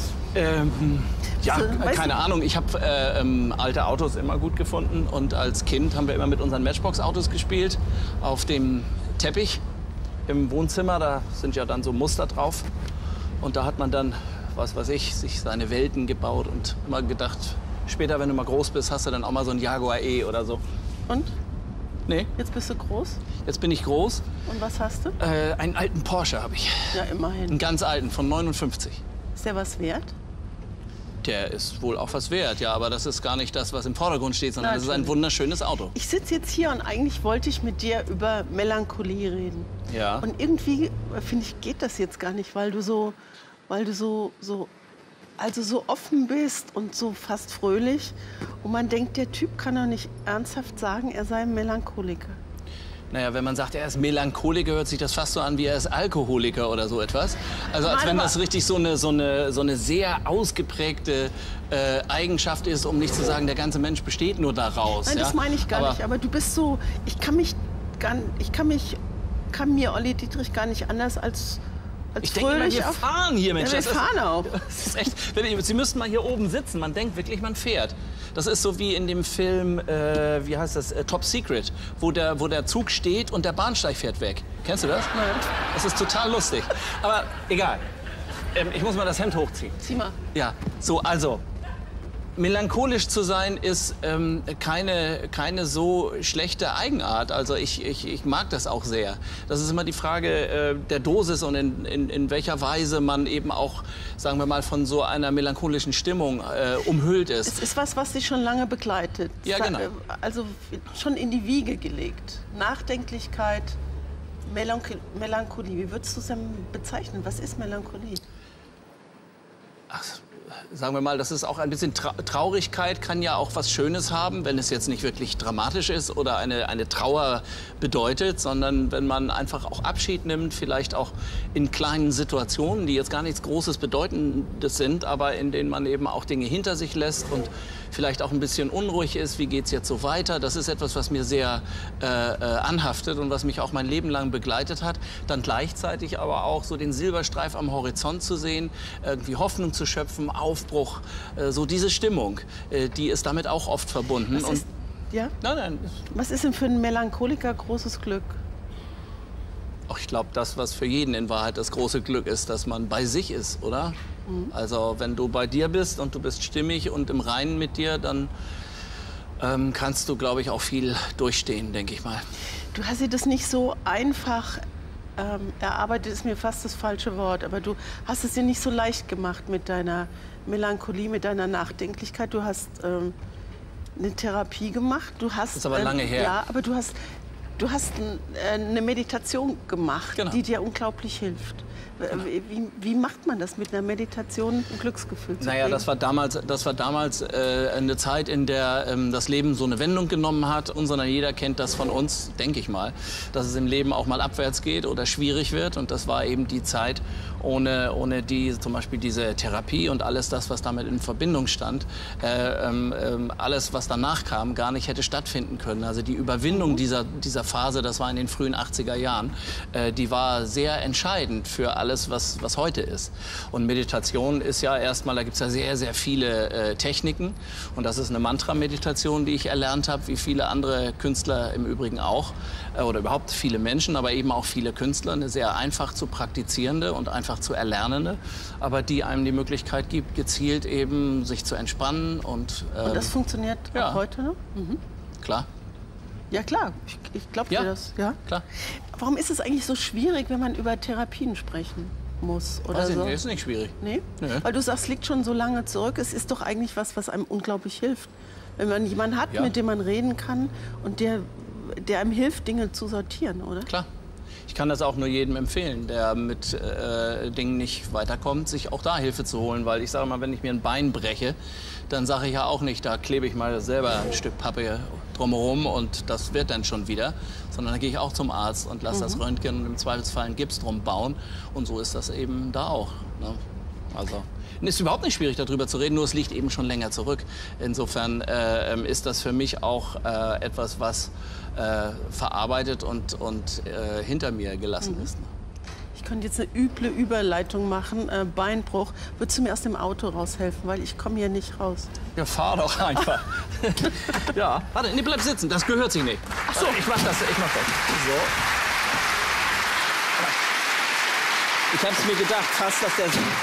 Ähm, ja, so, keine Ahnung. Ich habe äh, ähm, alte Autos immer gut gefunden und als Kind haben wir immer mit unseren Matchbox-Autos gespielt auf dem Teppich im Wohnzimmer. Da sind ja dann so Muster drauf und da hat man dann, was weiß ich, sich seine Welten gebaut und immer gedacht, später, wenn du mal groß bist, hast du dann auch mal so ein Jaguar E oder so. Und? Nee. Jetzt bist du groß? Jetzt bin ich groß. Und was hast du? Äh, einen alten Porsche habe ich. Ja, immerhin. Einen ganz alten, von neunundfünfzig. Ist der was wert? Der ist wohl auch was wert, ja, aber das ist gar nicht das, was im Vordergrund steht, sondern das ist ein wunderschönes Auto. Ich sitze jetzt hier und eigentlich wollte ich mit dir über Melancholie reden. Ja. Und irgendwie, finde ich, geht das jetzt gar nicht, weil du so, weil du so, so, also so offen bist und so fast fröhlich. Und man denkt, der Typ kann doch nicht ernsthaft sagen, er sei ein Melancholiker. Naja, wenn man sagt, er ist Melancholiker, hört sich das fast so an, wie er ist Alkoholiker oder so etwas. Also als wenn das richtig so eine, so eine, so eine sehr ausgeprägte äh, Eigenschaft ist, um nicht zu sagen, der ganze Mensch besteht nur daraus. Nein, ja? das meine ich gar aber, nicht. Aber du bist so, ich kann mich, gar, ich kann mich, kann mir Olli Dietrich gar nicht anders als Als ich denke immer, wir fahren hier, Mensch. Ja, wir das fahren ist, auch. Das ist echt, Sie müssten mal hier oben sitzen. Man denkt wirklich, man fährt. Das ist so wie in dem Film, äh, wie heißt das, äh, Top Secret, wo der, wo der Zug steht und der Bahnsteig fährt weg. Kennst du das? Nein. Das ist total lustig. Aber egal. Ähm, ich muss mal das Hemd hochziehen. Zieh mal. Ja, so, also. Melancholisch zu sein ist ähm, keine, keine so schlechte Eigenart. Also ich, ich, ich mag das auch sehr. Das ist immer die Frage äh, der Dosis und in, in, in welcher Weise man eben auch, sagen wir mal, von so einer melancholischen Stimmung äh, umhüllt ist. Es ist was, was dich schon lange begleitet. Ja, genau. Also schon in die Wiege gelegt. Nachdenklichkeit, Melanch Melancholie. Wie würdest du es denn bezeichnen? Was ist Melancholie? Ach, sagen wir mal, das ist auch ein bisschen Tra Traurigkeit, kann ja auch was Schönes haben, wenn es jetzt nicht wirklich dramatisch ist oder eine, eine Trauer bedeutet, sondern wenn man einfach auch Abschied nimmt, vielleicht auch in kleinen Situationen, die jetzt gar nichts Großes, Bedeutendes sind, aber in denen man eben auch Dinge hinter sich lässt und vielleicht auch ein bisschen unruhig ist, wie geht es jetzt so weiter. Das ist etwas, was mir sehr äh, äh, anhaftet und was mich auch mein Leben lang begleitet hat. Dann gleichzeitig aber auch so den Silberstreif am Horizont zu sehen, irgendwie Hoffnung zu schöpfen, Aufbruch, äh, so diese Stimmung, äh, die ist damit auch oft verbunden. Was ist, und, ja? Nein, nein. Was ist denn für einen Melancholiker großes Glück? Ach, ich glaube, das, was für jeden in Wahrheit das große Glück ist, dass man bei sich ist, oder? Mhm. Also wenn du bei dir bist und du bist stimmig und im Reinen mit dir, dann ähm, kannst du, glaube ich, auch viel durchstehen, denke ich mal. Du hast dir das nicht so einfach ähm, erarbeitet, ist mir fast das falsche Wort, aber du hast es dir nicht so leicht gemacht mit deiner Melancholie, mit deiner Nachdenklichkeit. Du hast ähm, eine Therapie gemacht. Du hast, das ist aber lange ähm, her. Ja, aber du hast, du hast äh, eine Meditation gemacht, genau, die dir unglaublich hilft. Genau. Wie, wie macht man das mit einer Meditation, ein Glücksgefühl zu Naja, kriegen? das war damals, das war damals äh, eine Zeit, in der ähm, das Leben so eine Wendung genommen hat. Und sondern jeder kennt das von uns, denke ich mal, dass es im Leben auch mal abwärts geht oder schwierig wird. Und das war eben die Zeit, ohne, ohne die, zum Beispiel diese Therapie und alles das, was damit in Verbindung stand, äh, ähm, alles, was danach kam, gar nicht hätte stattfinden können. Also die Überwindung mhm. dieser, dieser Phase, das war in den frühen achtziger Jahren, äh, die war sehr entscheidend für alles. Alles, was, was heute ist. Und Meditation ist ja erstmal, da gibt es ja sehr, sehr viele äh, Techniken. Und das ist eine Mantra-Meditation, die ich erlernt habe, wie viele andere Künstler im Übrigen auch. Äh, oder überhaupt viele Menschen, aber eben auch viele Künstler. Eine sehr einfach zu praktizierende und einfach zu erlernende, aber die einem die Möglichkeit gibt, gezielt eben sich zu entspannen. Und, ähm, und das funktioniert ja. auch heute noch? Mhm. Klar. Ja, klar. Ich, ich glaube ja, dir das. Ja, klar. Warum ist es eigentlich so schwierig, wenn man über Therapien sprechen muss? Oder Weiß ich so? nicht, ist nicht schwierig. Nee? Nee? Weil du sagst, es liegt schon so lange zurück. Es ist doch eigentlich was, was einem unglaublich hilft. Wenn man jemanden hat, ja. mit dem man reden kann und der, der einem hilft, Dinge zu sortieren, oder? Klar. Ich kann das auch nur jedem empfehlen, der mit äh, Dingen nicht weiterkommt, sich auch da Hilfe zu holen. Weil ich sage mal, wenn ich mir ein Bein breche, dann sage ich ja auch nicht, da klebe ich mal selber ein Stück Pappe drumherum und das wird dann schon wieder. Sondern dann gehe ich auch zum Arzt und lasse mhm. das Röntgen und im Zweifelsfall einen Gips drum bauen. Und so ist das eben da auch. Ne? Also, es ist überhaupt nicht schwierig, darüber zu reden, nur es liegt eben schon länger zurück. Insofern äh, ist das für mich auch äh, etwas, was äh, verarbeitet und, und äh, hinter mir gelassen mhm. ist. Ne? Ich könnte jetzt eine üble Überleitung machen, äh, Beinbruch. Würdest du mir aus dem Auto raushelfen, weil ich komme hier nicht raus. Ja, fahr doch einfach. Ja, warte, nee, bleib sitzen, das gehört sich nicht. Ach so, ich mach das, ich mach das. So. Ich hab's mir gedacht, fast, dass der...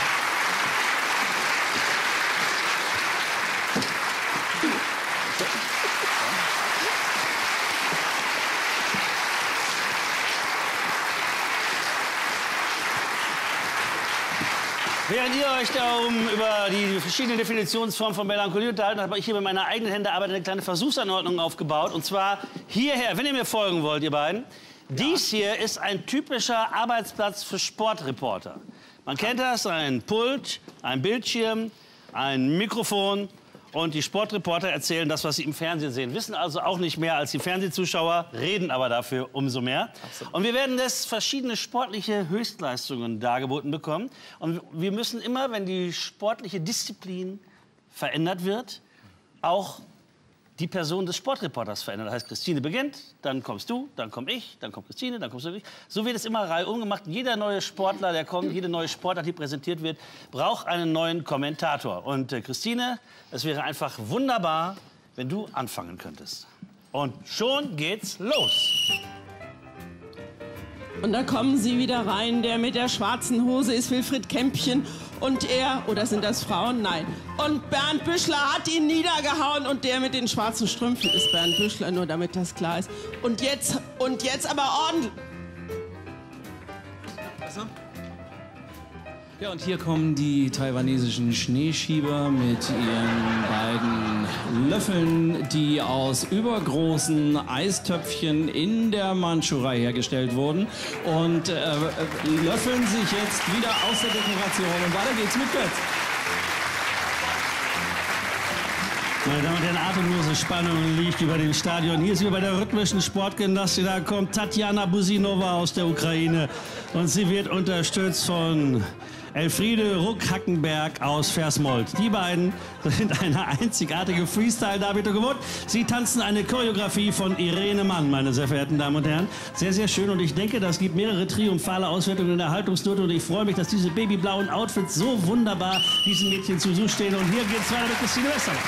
Während ihr euch darum über die verschiedenen Definitionsformen von Melancholie unterhalten, habe ich hier mit meiner eigenen Hände Arbeit eine kleine Versuchsanordnung aufgebaut. Und zwar hierher, wenn ihr mir folgen wollt, ihr beiden. Ja. Dies hier ist ein typischer Arbeitsplatz für Sportreporter. Man kennt das, ein Pult, ein Bildschirm, ein Mikrofon. Und die Sportreporter erzählen das, was sie im Fernsehen sehen. Wissen also auch nicht mehr als die Fernsehzuschauer, reden aber dafür umso mehr. Absolut. Und wir werden jetzt verschiedene sportliche Höchstleistungen dargeboten bekommen. Und wir müssen immer, wenn die sportliche Disziplin verändert wird, auch die Person des Sportreporters verändern. Das heißt, Christine beginnt, dann kommst du, dann komme ich, dann kommt Christine, dann kommst du. So wird es immer reihum gemacht. Jeder neue Sportler, der kommt, jede neue Sportart, die präsentiert wird, braucht einen neuen Kommentator. Und äh, Christine, es wäre einfach wunderbar, wenn du anfangen könntest. Und schon geht's los. Und da kommen sie wieder rein. Der mit der schwarzen Hose ist Wilfried Kämpchen. Und er, oder sind das Frauen? Nein. Und Bernd Büschler hat ihn niedergehauen. Und der mit den schwarzen Strümpfen ist Bernd Büschler, nur damit das klar ist. Und jetzt, und jetzt aber ordentlich. Ja, und hier kommen die taiwanesischen Schneeschieber mit ihren beiden Löffeln, die aus übergroßen Eistöpfchen in der Mandschurei hergestellt wurden. Und äh, löffeln sich jetzt wieder aus der Dekoration. Und weiter geht's mit Götz. Meine Damen und Herren, atemlose Spannung liegt über dem Stadion. Hier sind wir bei der rhythmischen Sportgymnastik. Da kommt Tatjana Businova aus der Ukraine. Und sie wird unterstützt von Elfriede Ruck-Hackenberg aus Versmold. Die beiden sind eine einzigartige Freestyle-Darbietung gewohnt. Sie tanzen eine Choreografie von Irene Mann, meine sehr verehrten Damen und Herren. Sehr, sehr schön. Und ich denke, das gibt mehrere triumphale Auswertungen in der Haltungsnote. Und ich freue mich, dass diese babyblauen Outfits so wunderbar diesen Mädchen zustehen. Und hier geht's weiter mit Christine Westermann.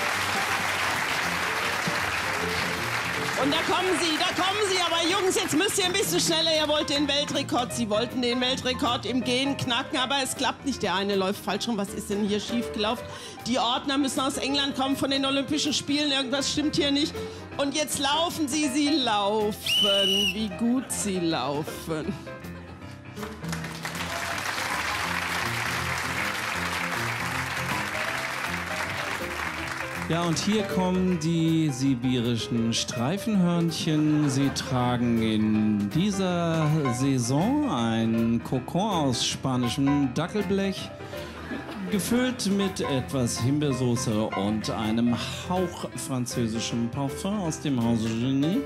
Und da kommen sie, da kommen sie. Aber Jungs, jetzt müsst ihr ein bisschen schneller. Ihr wollt den Weltrekord. Sie wollten den Weltrekord im Gehen knacken, aber es klappt nicht. Der eine läuft falsch rum. Was ist denn hier schiefgelaufen? Die Ordner müssen aus England kommen von den Olympischen Spielen. Irgendwas stimmt hier nicht. Und jetzt laufen sie, sie laufen. Wie gut sie laufen. Ja, und hier kommen die sibirischen Streifenhörnchen. Sie tragen in dieser Saison ein Kokon aus spanischem Dackelblech, gefüllt mit etwas Himbeersoße und einem Hauch französischem Parfum aus dem Hause Genie.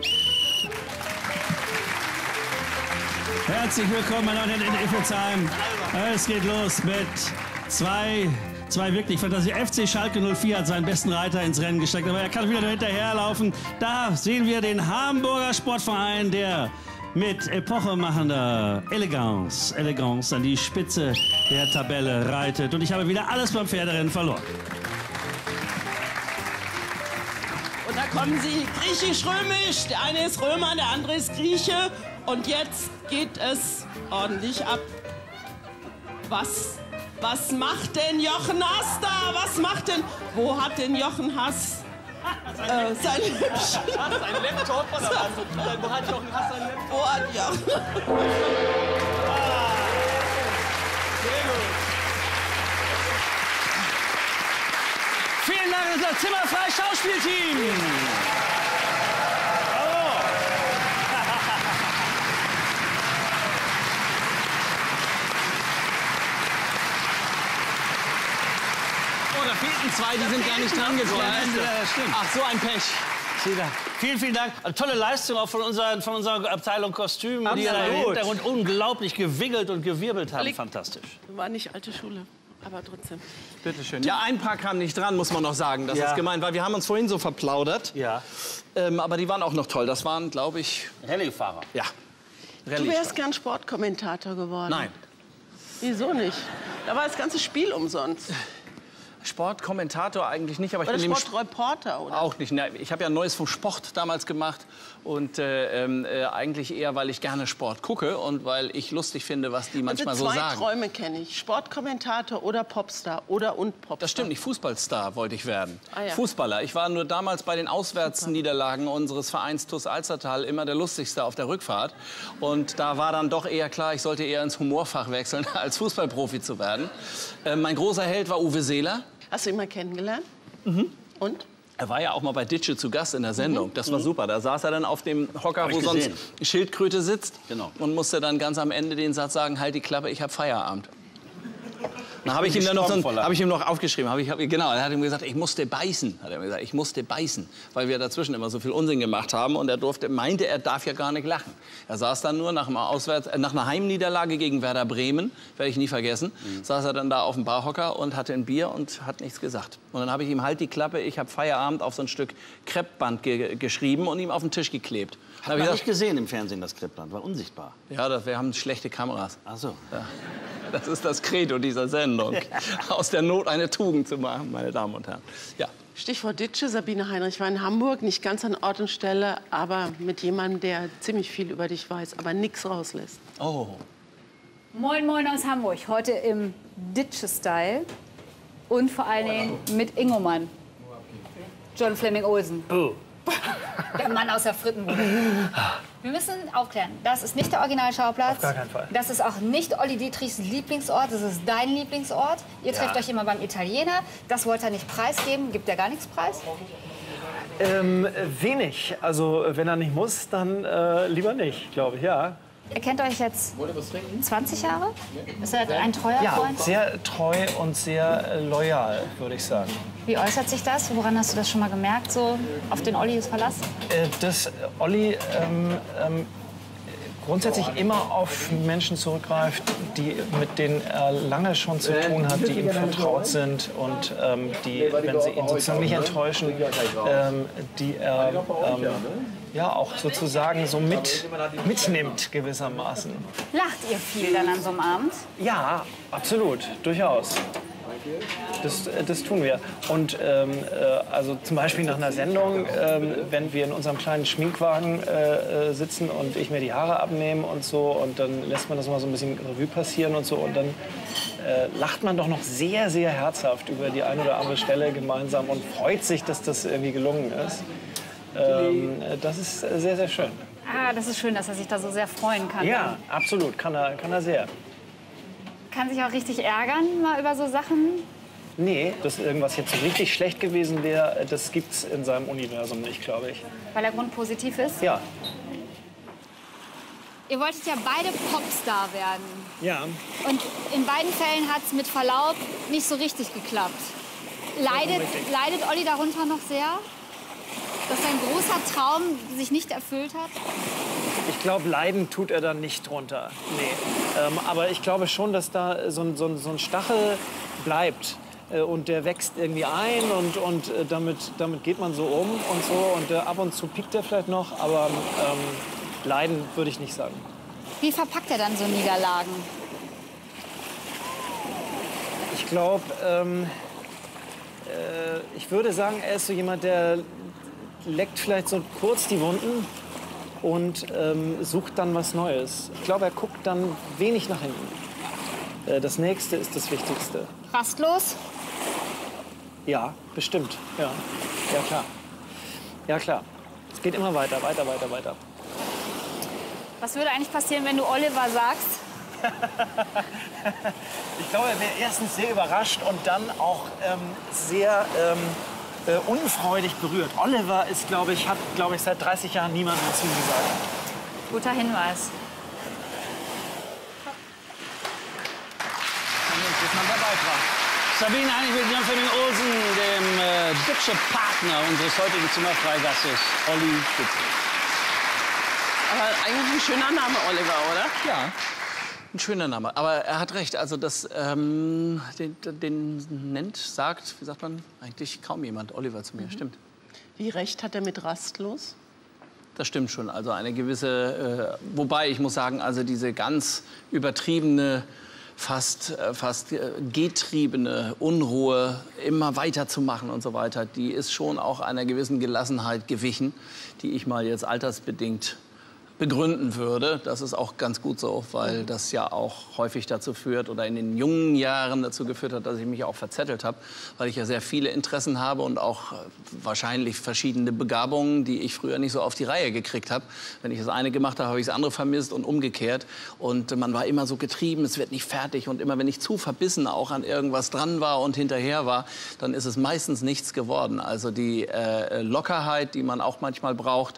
Herzlich willkommen, meine Damen und Herren, in Iffelsheim. Es geht los mit zwei... Zwei wirklich Fantasie. F C Schalke null vier hat seinen besten Reiter ins Rennen gesteckt, aber er kann wieder hinterherlaufen. Da sehen wir den Hamburger Sportverein, der mit epochemachender Eleganz, Eleganz an die Spitze der Tabelle reitet. Und ich habe wieder alles beim Pferderennen verloren. Und da kommen sie griechisch-römisch. Der eine ist Römer, der andere ist Grieche. Und jetzt geht es ordentlich ab. Was... Was macht denn Jochen Hass da? Was macht denn... Wo hat denn Jochen Hass äh, sein Laptop? Sein Laptop oder was? Wo hat Jochen Hass sein Laptop? Wo hat Jochen... Ah, sehr gut. Vielen Dank, unser Zimmerfrei Schauspielteam. zwei, die sind gar nicht dran gekommen. Ja, stimmt. Ach, so ein Pech. Vielen, vielen Dank. Also, tolle Leistung auch von, unseren, von unserer Abteilung Kostüm, die da im Hintergrund unglaublich gewiggelt und gewirbelt haben. Fantastisch. War nicht alte Schule, aber trotzdem. Bitte schön. Ja, ein paar kamen nicht dran, muss man noch sagen. Das Ja. ist gemein, weil wir haben uns vorhin so verplaudert. Ja. Ähm, aber die waren auch noch toll. Das waren, glaube ich... Rallye-Fahrer. Ja. Du wärst gern Sportkommentator geworden. Nein. Wieso nicht? Da war das ganze Spiel umsonst. Sportkommentator eigentlich nicht, aber ich Oder bin dem Sportreporter, oder? Auch nicht. Ne, ich habe ja Neues vom Sport damals gemacht und äh, äh, eigentlich eher, weil ich gerne Sport gucke und weil ich lustig finde, was die manchmal also so zwei sagen. Träume kenne ich. Sportkommentator oder Popstar oder und Popstar. Das stimmt nicht. Fußballstar wollte ich werden. Ah, ja. Fußballer. Ich war nur damals bei den Auswärtsniederlagen unseres Vereins TuS Alzertal immer der lustigste auf der Rückfahrt. Und da war dann doch eher klar, ich sollte eher ins Humorfach wechseln, als Fußballprofi zu werden. Äh, mein großer Held war Uwe Seeler. Hast du ihn mal kennengelernt? Mhm. Und? Er war ja auch mal bei Ditsche zu Gast in der Sendung. Das war super. Da saß er dann auf dem Hocker, wo sonst Schildkröte sitzt. Genau. Und musste dann ganz am Ende den Satz sagen, halt die Klappe, ich habe Feierabend. Dann habe ich ihm dann noch, so ein, hab ich ihm noch aufgeschrieben. Hab ich, hab, genau, er hat ihm gesagt, ich musste beißen. Hat er mir gesagt, ich musste beißen, weil wir dazwischen immer so viel Unsinn gemacht haben. Und er durfte, meinte, er darf ja gar nicht lachen. Er saß dann nur nach, einem Auswärts, äh, nach einer Heimniederlage gegen Werder Bremen, werde ich nie vergessen, mhm. saß er dann da auf dem Barhocker und hatte ein Bier und hat nichts gesagt. Und dann habe ich ihm halt die Klappe, ich habe Feierabend auf so ein Stück Kreppband ge geschrieben und ihm auf den Tisch geklebt. Hat man nicht gesehen im Fernsehen, das Kreppband, war unsichtbar. Ja, das, wir haben schlechte Kameras. Ach so. Ja. Das ist das Credo dieser Sendung. Aus der Not eine Tugend zu machen, meine Damen und Herren. Ja. Stichwort Ditsche, Sabine Heinrich war in Hamburg, nicht ganz an Ort und Stelle, aber mit jemandem, der ziemlich viel über dich weiß, aber nichts rauslässt. Oh. Moin Moin aus Hamburg, heute im Ditsche-Style und vor allen Dingen mit Ingomann. John Fleming Olsen. Oh. Der Mann aus der Frittenbude. Wir müssen aufklären, das ist nicht der Originalschauplatz. Auf gar keinen Fall. Das ist auch nicht Olli Dietrichs Lieblingsort, das ist dein Lieblingsort. Ihr trefft Ja. euch immer beim Italiener. Das wollte er nicht preisgeben. Gibt er gar nichts preis? Ähm, wenig. Also wenn er nicht muss, dann äh, lieber nicht, glaube ich, ja. Ihr kennt euch jetzt zwanzig Jahre? Ist er ein treuer Ja, Freund? sehr treu und sehr äh, loyal, würde ich sagen. Wie äußert sich das? Woran hast du das schon mal gemerkt, so auf den Olli ist Verlass? Äh, dass Olli ähm, ähm, grundsätzlich immer auf Menschen zurückgreift, die, mit denen er lange schon zu tun hat, die ihm vertraut sind und ähm, die, wenn sie ihn sozusagen nicht enttäuschen, ähm, die er ähm, ja, auch sozusagen so mit, mitnimmt gewissermaßen. Lacht ihr viel dann an so einem Abend? Ja, absolut, durchaus. Das, das tun wir. Und ähm, äh, also zum Beispiel nach einer Sendung, ähm, wenn wir in unserem kleinen Schminkwagen äh, äh, sitzen und ich mir die Haare abnehme und so, und dann lässt man das mal so ein bisschen Revue passieren und so, und dann äh, lacht man doch noch sehr, sehr herzhaft über die eine oder andere Stelle gemeinsam und freut sich, dass das irgendwie gelungen ist. Ähm, das ist sehr, sehr schön. Ah, das ist schön, dass er sich da so sehr freuen kann. Ja, absolut, kann er, kann er sehr. Kann sich auch richtig ärgern mal über so Sachen? Nee, dass irgendwas jetzt so richtig schlecht gewesen wäre, das gibt's in seinem Universum nicht, glaube ich. Weil er grundpositiv ist? Ja. Ihr wolltet ja beide Popstar werden. Ja. Und in beiden Fällen hat es mit Verlaub nicht so richtig geklappt. Leidet, leidet Olli darunter noch sehr? Dass sein großer Traum sich nicht erfüllt hat? Ich glaube, leiden tut er dann nicht drunter. Nee. Ähm, aber ich glaube schon, dass da so ein, so ein, so ein Stachel bleibt. Äh, und der wächst irgendwie ein und, und äh, damit, damit geht man so um und so. Und äh, ab und zu piekt er vielleicht noch, aber ähm, leiden würde ich nicht sagen. Wie verpackt er dann so Niederlagen? Ich glaube, ähm, äh, ich würde sagen, er ist so jemand, der leckt vielleicht so kurz die Wunden und ähm, sucht dann was Neues. Ich glaube, er guckt dann wenig nach hinten. Äh, das Nächste ist das Wichtigste. Rastlos? Ja, bestimmt. Ja, ja klar. Ja klar. Es geht immer weiter, weiter, weiter, weiter. Was würde eigentlich passieren, wenn du Oliver sagst? Ich glaube, er wäre erstens sehr überrascht und dann auch ähm, sehr ähm, äh, unfreudig berührt. Oliver ist, glaube ich, hat, glaube ich, seit dreißig Jahren niemandem zugesagt. Guter Hinweis. Sabine Heinig mit Jan-Fleming Olsen, dem äh, Ditsche-Partner unseres heutigen Zimmerfreigastes, Olli Dittrich. Aber eigentlich ein schöner Name, Oliver, oder? Ja, ein schöner Name. Aber er hat recht. Also das, ähm, den, den nennt, sagt, wie sagt man, eigentlich kaum jemand Oliver zu mir. Mhm. Stimmt. Wie recht hat er mit rastlos? Das stimmt schon. Also eine gewisse, äh, wobei ich muss sagen, also diese ganz übertriebene, fast, äh, fast äh, getriebene Unruhe, immer weiterzumachen und so weiter, die ist schon auch einer gewissen Gelassenheit gewichen, die ich mal jetzt altersbedingt begründen würde. Das ist auch ganz gut so, weil das ja auch häufig dazu führt oder in den jungen Jahren dazu geführt hat, dass ich mich auch verzettelt habe, weil ich ja sehr viele Interessen habe und auch wahrscheinlich verschiedene Begabungen, die ich früher nicht so auf die Reihe gekriegt habe. Wenn ich das eine gemacht habe, habe ich das andere vermisst und umgekehrt. Und man war immer so getrieben, es wird nicht fertig. Und immer wenn ich zu verbissen auch an irgendwas dran war und hinterher war, dann ist es meistens nichts geworden. Also die äh, Lockerheit, die man auch manchmal braucht,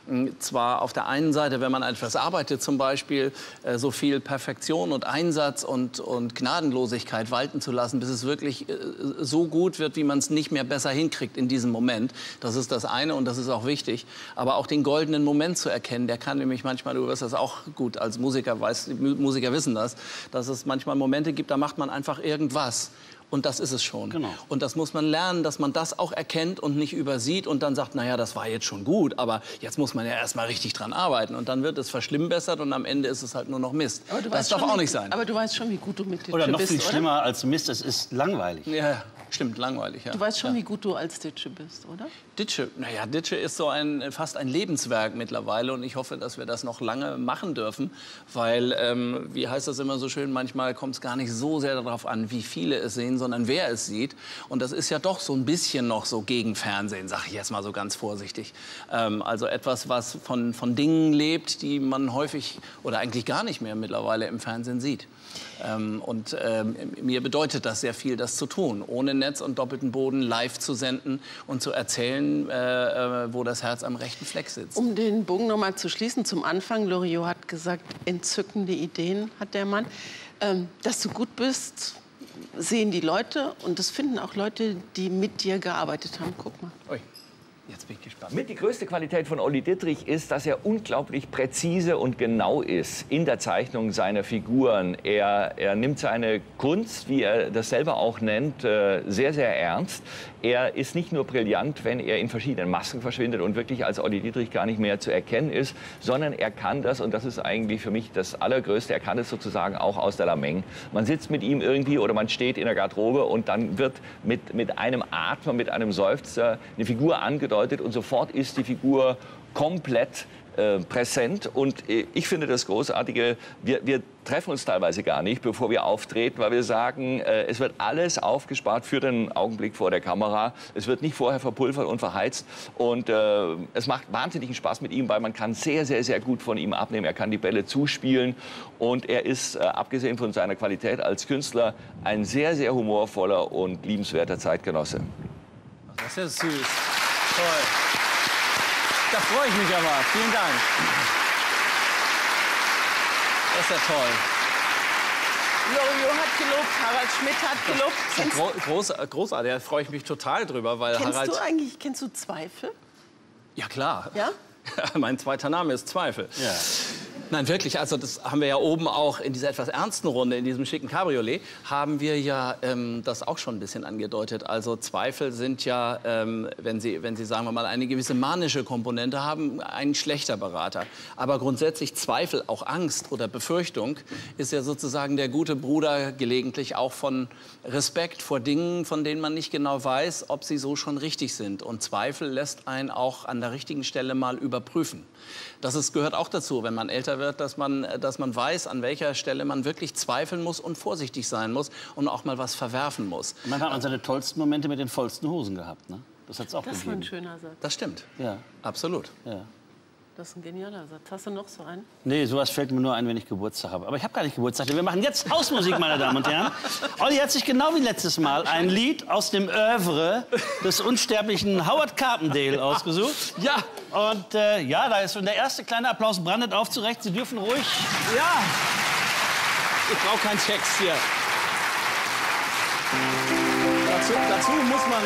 zwar auf der einen Seite, wenn man etwas arbeitet, zum Beispiel äh, so viel Perfektion und Einsatz und, und Gnadenlosigkeit walten zu lassen, bis es wirklich äh, so gut wird, wie man es nicht mehr besser hinkriegt in diesem Moment. Das ist das eine und das ist auch wichtig. Aber auch den goldenen Moment zu erkennen, der kann nämlich manchmal, du wirst das auch gut als Musiker, weiß, Musiker wissen das, dass es manchmal Momente gibt, da macht man einfach irgendwas. Und das ist es schon. Genau. Und das muss man lernen, dass man das auch erkennt und nicht übersieht und dann sagt, naja, das war jetzt schon gut, aber jetzt muss man ja erst mal richtig dran arbeiten. Und dann wird es verschlimmbessert und am Ende ist es halt nur noch Mist. Das darf auch nicht sein. Aber du weißt schon, wie gut du mit Ditsche bist, oder noch viel oder? schlimmer als Mist, es ist langweilig. Ja, stimmt, langweilig. Ja. Du weißt schon, ja. wie gut du als Ditsche bist, oder? Ditsche, naja, Ditsche ist so ein, fast ein Lebenswerk mittlerweile und ich hoffe, dass wir das noch lange machen dürfen, weil, ähm, wie heißt das immer so schön, manchmal kommt es gar nicht so sehr darauf an, wie viele es sehen, sondern wer es sieht. Und das ist ja doch so ein bisschen noch so gegen Fernsehen, sage ich jetzt mal so ganz vorsichtig. Ähm, also etwas, was von, von Dingen lebt, die man häufig oder eigentlich gar nicht mehr mittlerweile im Fernsehen sieht. Ähm, und ähm, mir bedeutet das sehr viel, das zu tun, ohne Netz und doppelten Boden live zu senden und zu erzählen, äh, äh, wo das Herz am rechten Fleck sitzt. Um den Bogen noch mal zu schließen, zum Anfang, Loriot hat gesagt, entzückende Ideen hat der Mann. Ähm, dass du gut bist, sehen die Leute und das finden auch Leute, die mit dir gearbeitet haben. Guck mal. Ui. Jetzt bin ich gespannt. Mit die größte Qualität von Olli Dittrich ist, dass er unglaublich präzise und genau ist in der Zeichnung seiner Figuren. Er, er nimmt seine Kunst, wie er das selber auch nennt, sehr, sehr ernst. Er ist nicht nur brillant, wenn er in verschiedenen Masken verschwindet und wirklich als Olli Dittrich gar nicht mehr zu erkennen ist, sondern er kann das, und das ist eigentlich für mich das Allergrößte, er kann es sozusagen auch aus der Lameng. Man sitzt mit ihm irgendwie oder man steht in der Garderobe und dann wird mit, mit einem Atmen, mit einem Seufzer eine Figur angedeutet und sofort ist die Figur komplett äh, präsent. Und äh, ich finde das Großartige, wir, wir treffen uns teilweise gar nicht, bevor wir auftreten, weil wir sagen, äh, es wird alles aufgespart für den Augenblick vor der Kamera. Es wird nicht vorher verpulvert und verheizt. Und äh, es macht wahnsinnigen Spaß mit ihm, weil man kann sehr, sehr, sehr gut von ihm abnehmen. Er kann die Bälle zuspielen und er ist, äh, abgesehen von seiner Qualität als Künstler, ein sehr, sehr humorvoller und liebenswerter Zeitgenosse. Das ist ja süß. Toll. Da freue ich mich aber. Vielen Dank. Das ist ja toll. Loriot hat gelobt, Harald Schmidt hat gelobt. Kennst, Gro groß, großartig, da freue ich mich total drüber, weil kennst Harald... du eigentlich, kennst du Zweifel? Ja, klar. Ja? Mein zweiter Name ist Zweifel. Ja. Nein, wirklich. Also das haben wir ja oben auch in dieser etwas ernsten Runde, in diesem schicken Cabriolet, haben wir ja ähm, das auch schon ein bisschen angedeutet. Also Zweifel sind ja, ähm, wenn Sie, wenn Sie, sagen wir mal, eine gewisse manische Komponente haben, ein schlechter Berater. Aber grundsätzlich Zweifel, auch Angst oder Befürchtung, ist ja sozusagen der gute Bruder gelegentlich auch von Respekt vor Dingen, von denen man nicht genau weiß, ob sie so schon richtig sind. Und Zweifel lässt einen auch an der richtigen Stelle mal überprüfen. Das ist, gehört auch dazu, wenn man älter wird, dass man, dass man weiß, an welcher Stelle man wirklich zweifeln muss und vorsichtig sein muss und auch mal was verwerfen muss. Man hat man seine tollsten Momente mit den vollsten Hosen gehabt, ne? Das hat's auch Das gegeben. war ein schöner Satz. Das stimmt. Ja. Absolut. Ja. Das ist ein genialer Satz. Hast du noch so einen? Nee, sowas fällt mir nur ein, wenn ich Geburtstag habe. Aber ich habe gar nicht Geburtstag. Wir machen jetzt Hausmusik, meine Damen und Herren. Olli hat sich genau wie letztes Mal ein Lied aus dem Oeuvre des unsterblichen Howard Carpendale ausgesucht. Ja. Und äh, ja, da ist schon der erste kleine Applaus brandet auf zurecht. Sie dürfen ruhig... Ja. Ich brauche keinen Text hier. dazu, dazu muss man...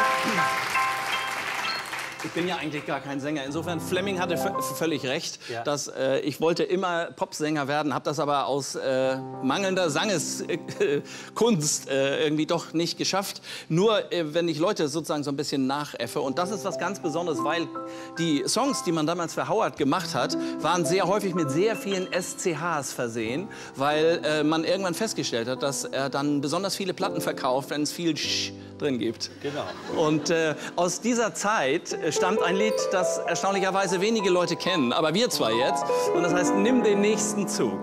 Ich bin ja eigentlich gar kein Sänger. Insofern, Flemming hatte völlig recht, ja. dass äh, ich wollte immer Popsänger werden, habe das aber aus äh, mangelnder Sangeskunst äh, irgendwie doch nicht geschafft. Nur, äh, wenn ich Leute sozusagen so ein bisschen nachäffe. Und das ist was ganz Besonderes, weil die Songs, die man damals für Howard gemacht hat, waren sehr häufig mit sehr vielen S C Hs versehen, weil äh, man irgendwann festgestellt hat, dass er dann besonders viele Platten verkauft, wenn es viel Sch drin gibt. Genau. Und äh, aus dieser Zeit stammt ein Lied, das erstaunlicherweise wenige Leute kennen, aber wir zwei jetzt. Und das heißt, nimm den nächsten Zug.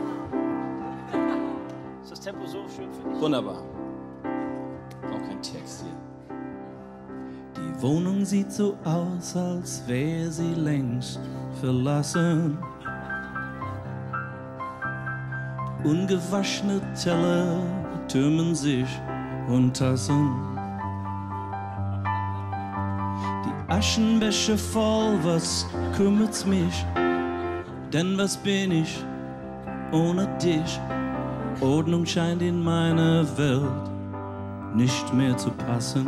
Ist das Tempo so schön für dich? Wunderbar. Auch kein Text hier. Die Wohnung sieht so aus, als wäre sie längst verlassen. Ungewaschene Teller türmen sich und Tassen. Aschenbecher voll, was kümmert's mich? Denn was bin ich ohne dich? Ordnung scheint in meiner Welt nicht mehr zu passen.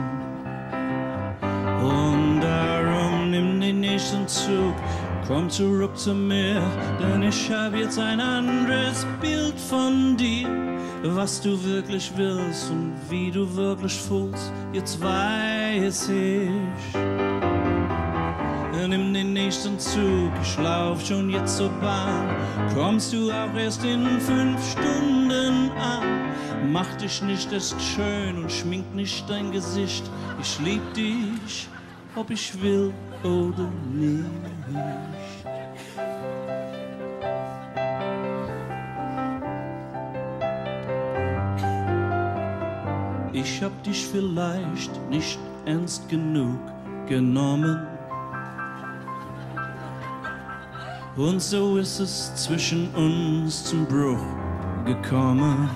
Und darum nimm den nächsten Zug, komm zurück zu mir, denn ich hab jetzt ein anderes Bild von dir. Was du wirklich willst und wie du wirklich fühlst, jetzt weiß ich. Nimm den nächsten Zug, ich lauf schon jetzt zur Bahn. Kommst du auch erst in fünf Stunden an? Mach dich nicht erst schön und schmink nicht dein Gesicht. Ich lieb dich, ob ich will oder nicht. Ich hab dich vielleicht nicht ernst genug genommen. Und so ist es zwischen uns zum Bruch gekommen.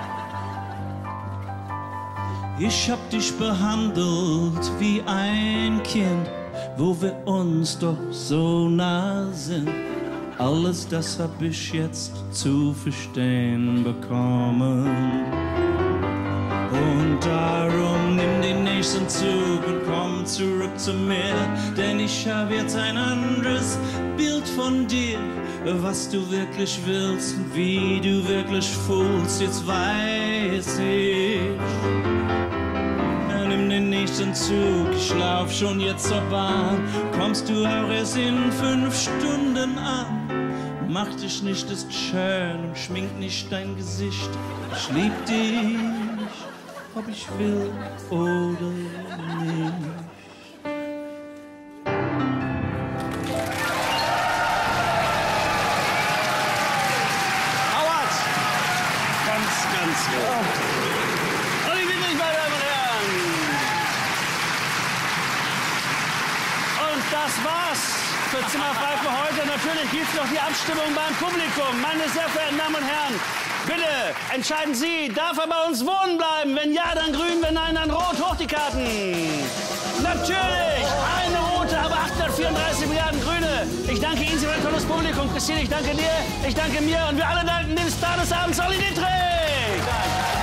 Ich hab dich behandelt wie ein Kind, wo wir uns doch so nah sind. Alles das hab ich jetzt zu verstehen bekommen. Und darum nimm den nächsten Zug und komm zurück zu mir, denn ich hab jetzt ein anderes Bild von dir, was du wirklich willst und wie du wirklich fühlst, jetzt weiß ich. Nimm den nächsten Zug, ich lauf schon jetzt zur Bahn, kommst du auch erst in fünf Stunden an. Mach dich nicht erst schön und schmink nicht dein Gesicht, ich lieb dich, ob ich will oder nicht. Howard! Ganz, ganz hoch. Olli Dittrich, meine Damen und Herren. Und das war's für Zimmerfrei für heute. Natürlich gibt's noch die Abstimmung beim Publikum. Meine sehr verehrten Damen und Herren, bitte entscheiden Sie, darf er bei uns wohnen bleiben? Wenn ja, dann grün, wenn nein, dann rot. Hoch die Karten. Natürlich, eine rote, aber achthundertvierunddreißig Milliarden Grüne. Ich danke Ihnen, Sie waren ein tolles Publikum. Christine, ich danke dir, ich danke mir und wir alle danken dem Star des Abends, Olli Dittrich.